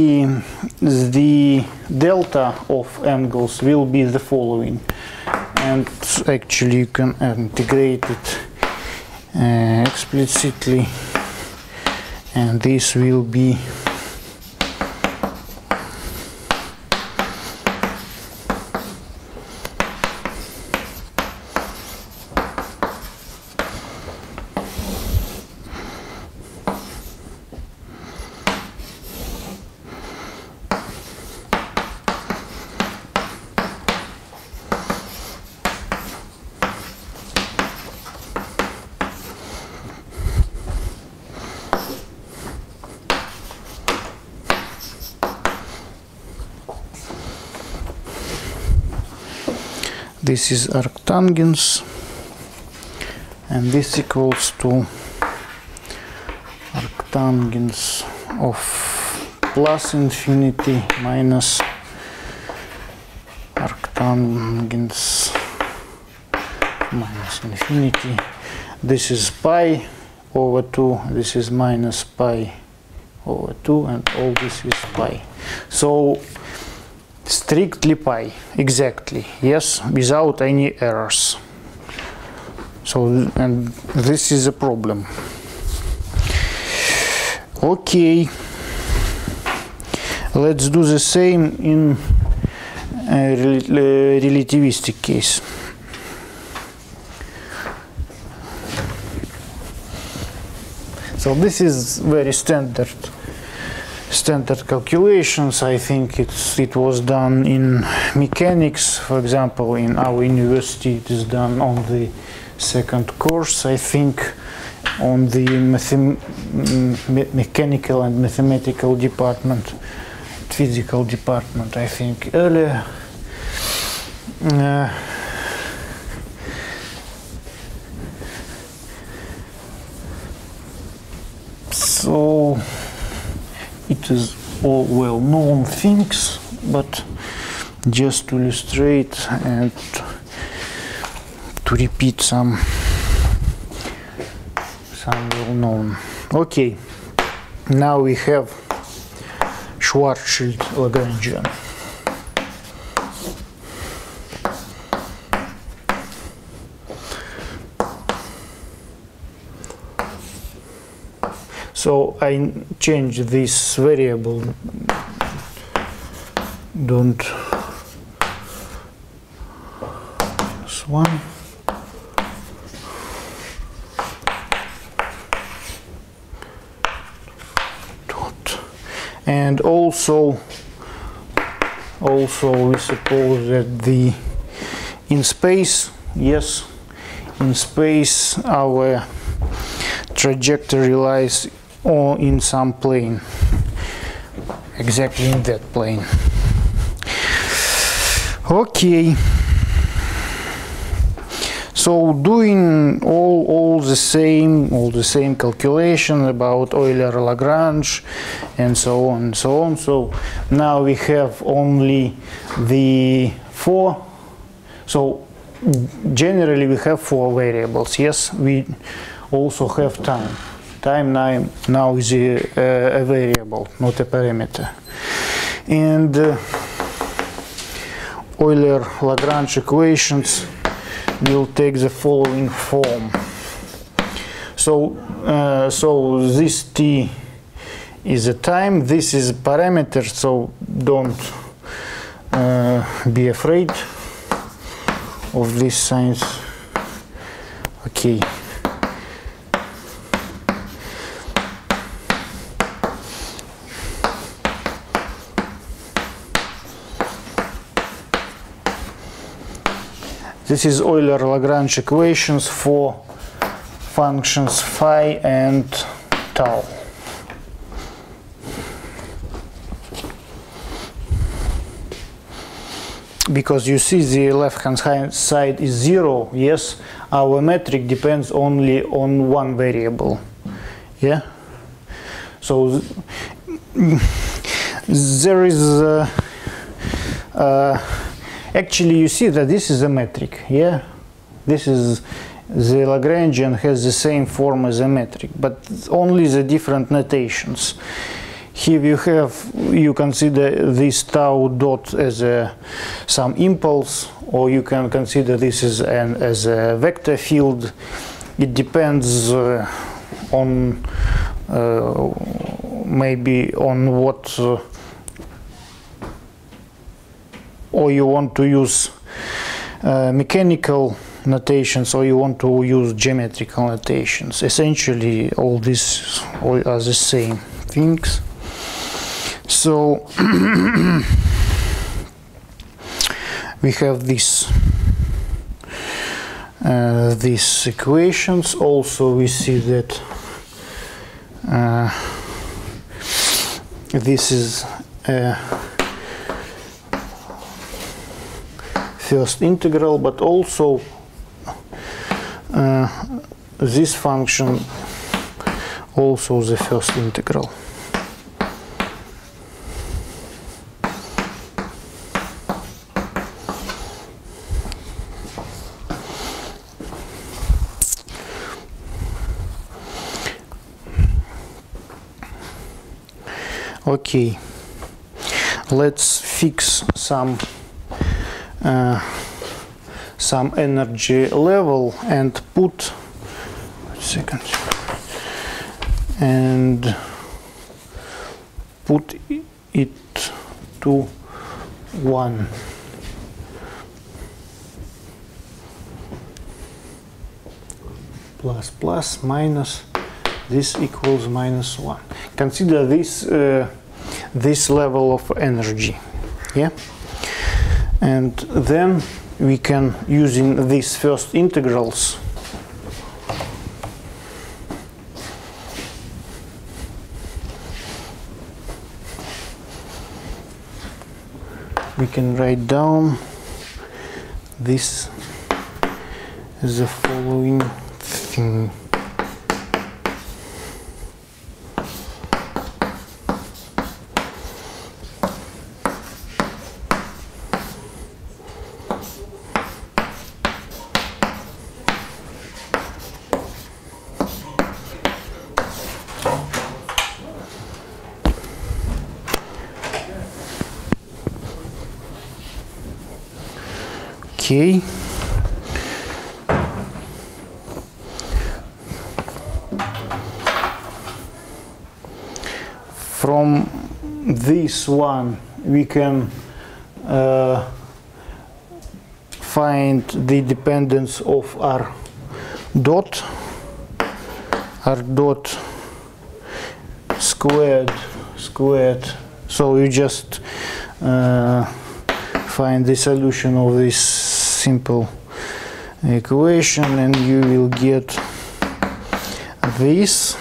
the delta of angles will be the following, and actually you can integrate it explicitly, and this will be this is arctangents, and this equals to arctangents of plus infinity minus arctangents minus infinity. This is pi over 2, this is minus pi over 2, and all this is pi. So strictly pi, exactly, yes, without any errors. So, and this is a problem. Okay, let's do the same in a relativistic case. So this is very standard calculations. I think it was done in mechanics, for example. In our university it is done on the second course, I think, on the mechanical and mathematical department, physical department, I think, earlier. So it is all well-known things, but just to illustrate and to repeat some well-known. Okay, now we have Schwarzschild Lagrangian. So I change this variable, don't this one. Dot. And also we suppose that in space, yes, in space our trajectory lies or in some plane, exactly in that plane. Okay, so doing all the same calculation about Euler-Lagrange and so on and so on. So now we have only the 4. So generally we have 4 variables. Yes, we also have time. Time now is a variable, not a parameter. And Euler-Lagrange equations will take the following form. So, so this t is a time, this is a parameter, so don't be afraid of these signs. Okay. This is Euler-Lagrange equations for functions phi and tau. Because you see the left-hand side is 0, yes, our metric depends only on one variable, yeah? So there is actually, you see that this is a metric, yeah? This is the Lagrangian has the same form as a metric, but only the different notations. here you consider this tau dot as some impulse, or you can consider this as a vector field. It depends on maybe on what, or you want to use mechanical notations, or you want to use geometrical notations. Essentially, all these are the same things. So we have these equations. Also, we see that this is first integral, but also this function also the first integral. Okay, let's fix some energy level and put it to 1. Plus plus minus, this equals -1. Consider this level of energy, yeah, and then we can, using these first integrals, we can write down this as the following thing. Okay. From this one we can find the dependence of R dot squared. So you just find the solution of this simple equation and you will get this.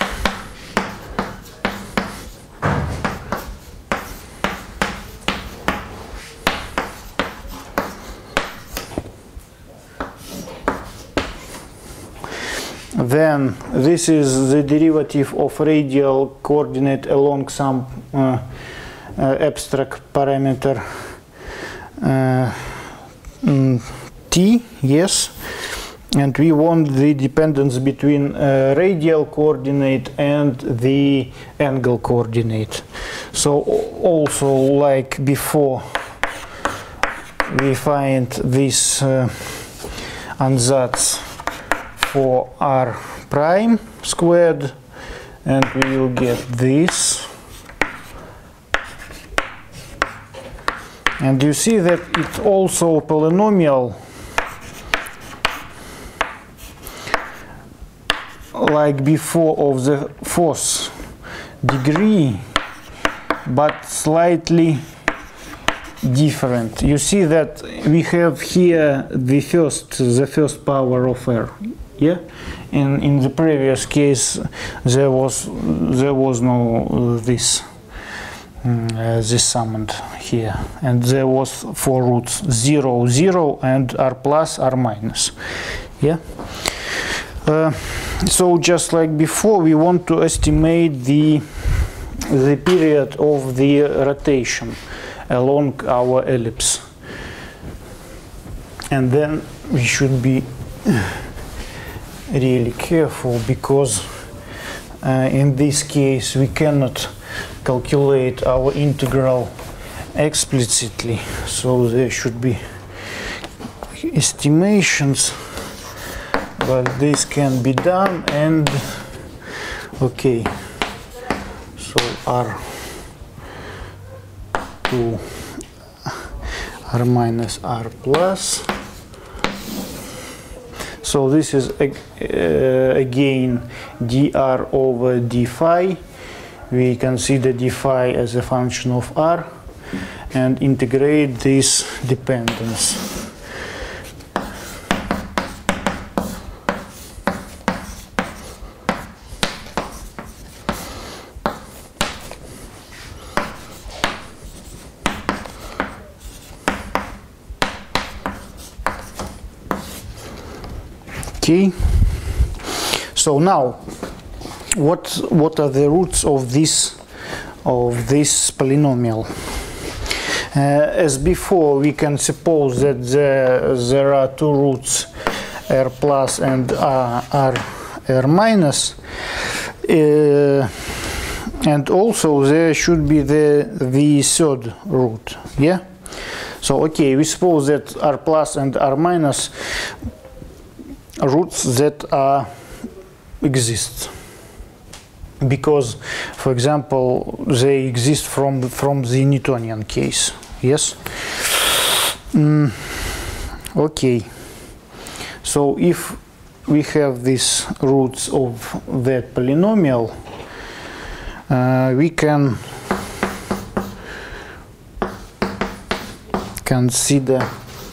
Then this is the derivative of radial coordinate along some abstract parameter t, yes, and we want the dependence between radial coordinate and the angle coordinate. So also like before, we find this ansatz for r prime squared, and we will get this. And you see that it's also polynomial like before of the fourth degree, but slightly different. You see that we have here the first power of r, yeah, and in the previous case there was no this summoned here, and there was 4 roots, 0, 0, and r plus, r minus, yeah. So just like before, we want to estimate the period of the rotation along our ellipse, and then we should be really careful, because in this case we cannot calculate our integral explicitly. So there should be estimations, but this can be done. And okay, so r to r minus r plus. So this is again dr over d phi. We consider d phi as a function of r and integrate this dependence. Okay, so now what are the roots of this polynomial? As before, we can suppose that there are two roots, r plus and r minus, and also there should be the third root. Yeah, so okay, we suppose that r plus and r minus roots that exist because, for example, they exist from the Newtonian case. Yes. Okay. So if we have these roots of that polynomial, we can consider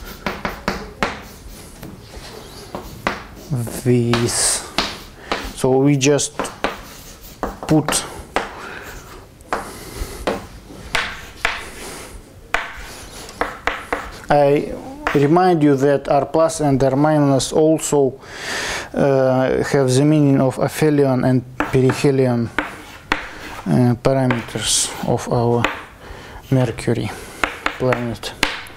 this. So we just put I remind you that r plus and r minus also have the meaning of aphelion and perihelion parameters of our Mercury planet.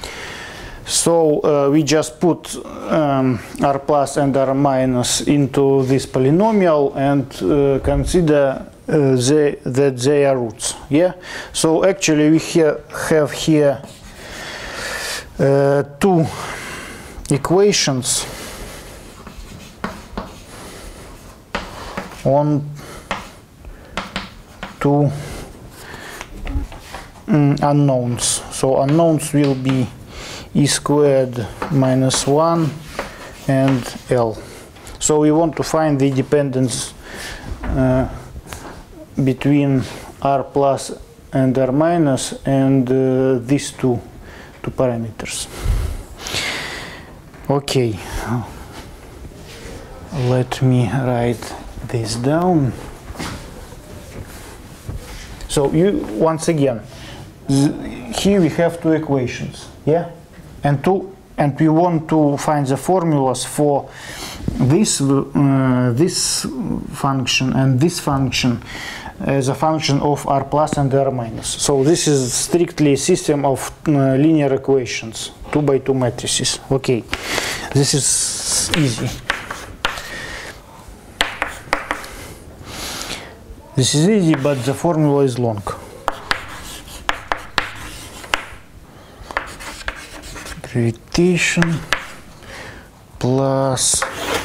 So we just put r plus and r minus into this polynomial and consider that they are roots. Yeah. So actually we have here two equations on two unknowns. So unknowns will be e squared minus 1 and L. So we want to find the dependence between r plus and r minus and these two parameters. Okay, let me write this down. So once again, here we have two equations, yeah, and we want to find the formulas for this this function and this function as a function of r plus and r minus. So this is strictly a system of linear equations, 2 by 2 matrices. Okay, this is easy. This is easy, but the formula is long. Gravitation plus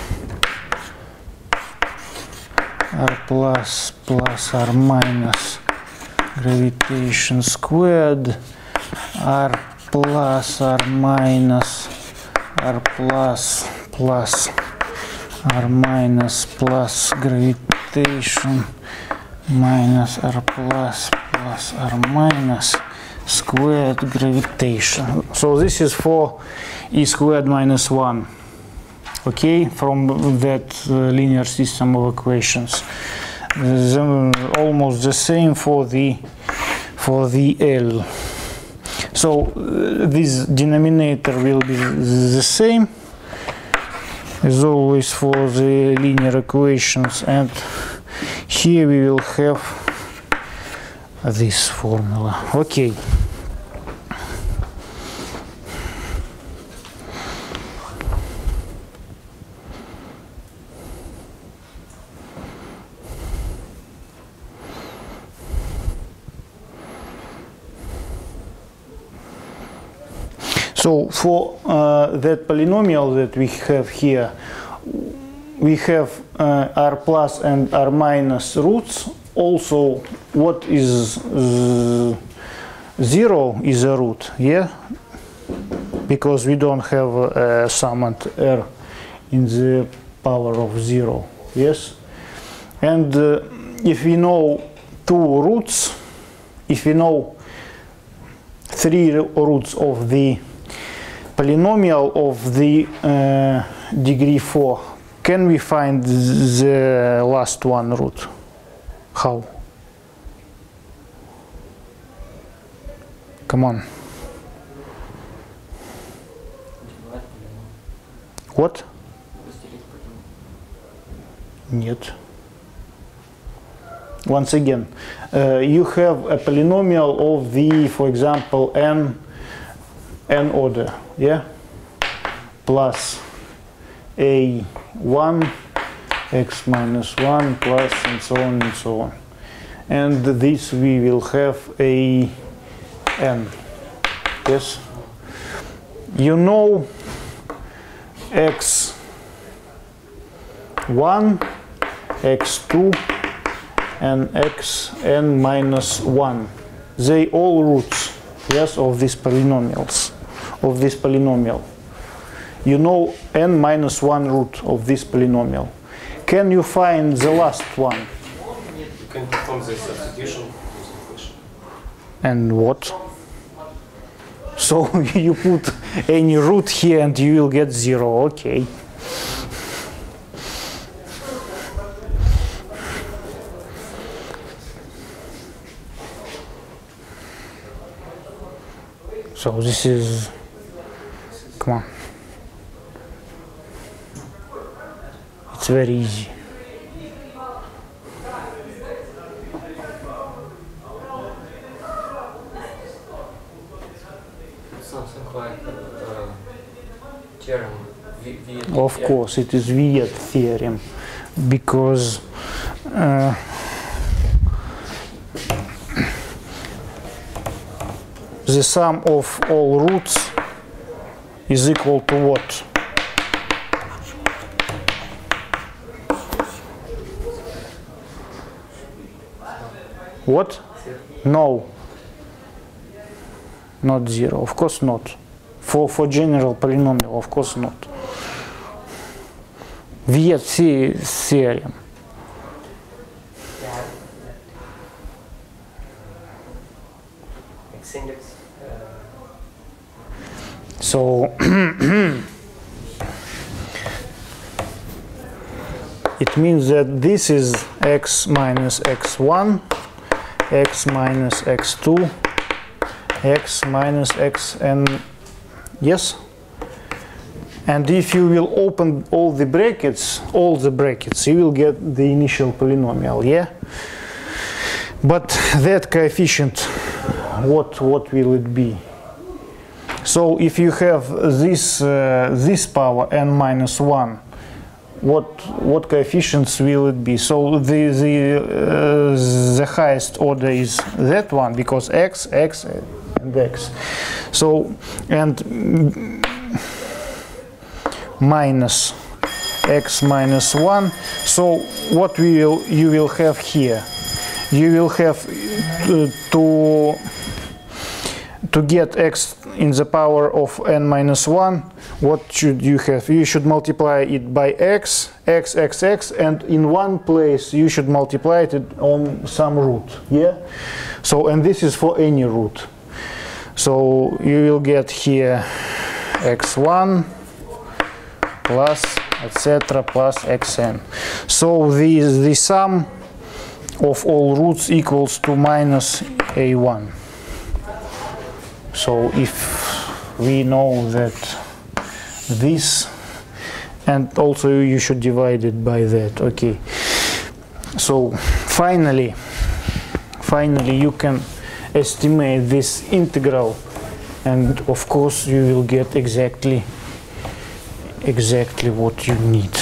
r plus plus r minus gravitation squared, r plus r minus r plus plus r minus plus gravitation minus r plus plus r minus squared gravitation. So this is for e squared minus 1. Okay, from that linear system of equations. Almost the same for the L. So this denominator will be the same as always for the linear equations, and here we will have this formula. Okay. So for that polynomial that we have here, we have r plus and r minus roots. Also, what is 0 is a root, yeah? Because we don't have summed r in the power of 0, yes? And if we know 2 roots, if we know 3 roots of the polynomial of the degree 4, can we find the last one root? How? Come on. What? Нет. Once again, you have a polynomial of the, for example, n order, yeah? Plus a1, x minus 1, plus, and so on and so on. And this we will have a n, yes? You know x1, x2, and xn minus 1. They all roots, yes, of these polynomials, of this polynomial. You know n minus 1 root of this polynomial. Can you find the last one?
You can perform the substitution.
And what? So you put any root here and you will get 0, okay. So this is, come on. It's very easy.
Something like theorem.
Of course, it is Viet theorem, because the sum of all roots is equal to what? What? No. Not 0. Of course not. For general polynomial, of course not. Viet theorem. So it means that this is x minus x1, x minus x2, x minus xn, yes? And if you will open all the brackets, you will get the initial polynomial, yeah? But that coefficient, what will it be? So if you have this this power n minus 1, what coefficients will it be? So the highest order is that one, because x, and x. So, and minus x minus 1. So what you will have here? You will have to get x in the power of n minus 1, what should you have? You should multiply it by x, and in one place you should multiply it on some root, yeah? So, and this is for any root. So you will get here x1 plus etc. plus xn. So the sum of all roots equals to minus a1. So if we know that this, and also you should divide it by that, okay. So finally you can estimate this integral, and of course you will get exactly what you need.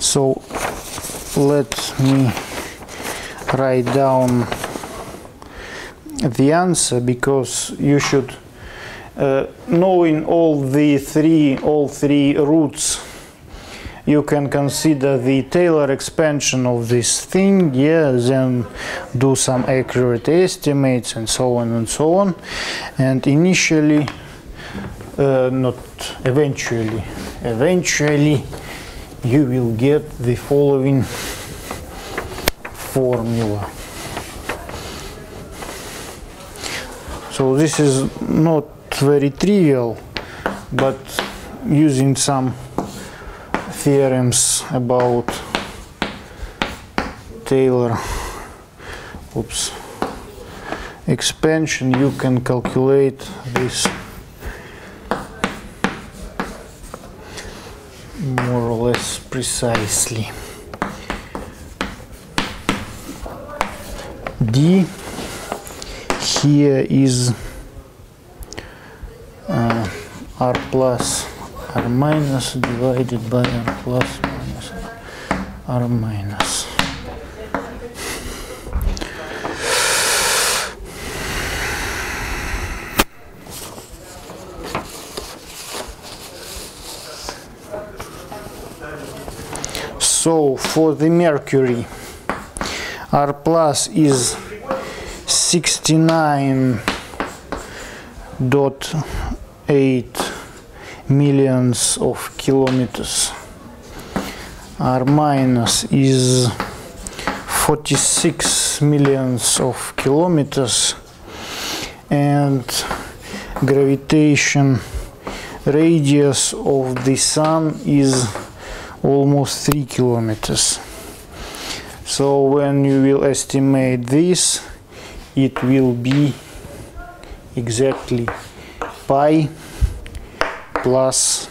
So let me write down the answer, because you should, knowing all three roots, you can consider the Taylor expansion of this thing, yeah, then do some accurate estimates and so on and so on. And initially, eventually you will get the following formula. So this is not very trivial, but using some theorems about Taylor expansion, you can calculate this more or less precisely. D here is R plus R minus divided by R plus minus R minus. So for the mercury, R plus is 69.8 millions of kilometers. R minus is 46 millions of kilometers, and gravitation radius of the sun is almost 3 kilometers. So when you will estimate this, it will be exactly pi plus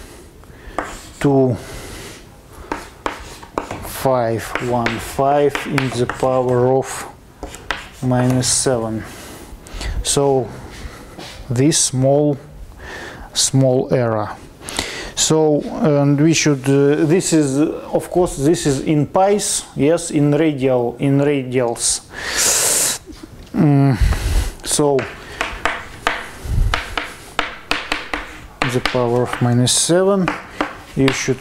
2.515 in the power of -7. So this small error. So, and we should, this is, of course, this is in pi's, yes, in radials. So, the power of -7, you should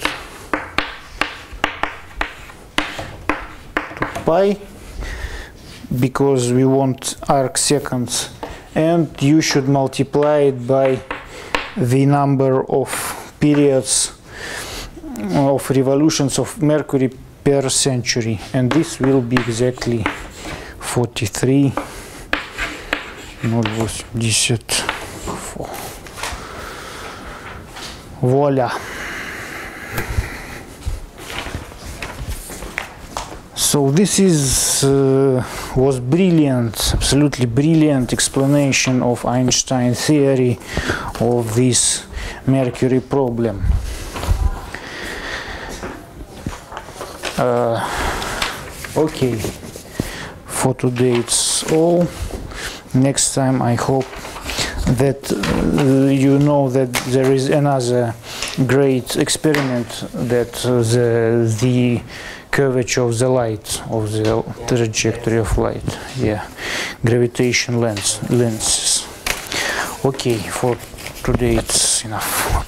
to pi, because we want arc seconds, and you should multiply it by the number of periods of revolutions of Mercury per century, and this will be exactly 43.84. Voila. So this is was brilliant, absolutely brilliant explanation of Einstein theory of this Mercury problem. Okay, for today it's all. Next time I hope that you know that there is another great experiment, that the curvature of the light, of the trajectory of light, yeah, gravitation lenses. Okay, for today it's enough.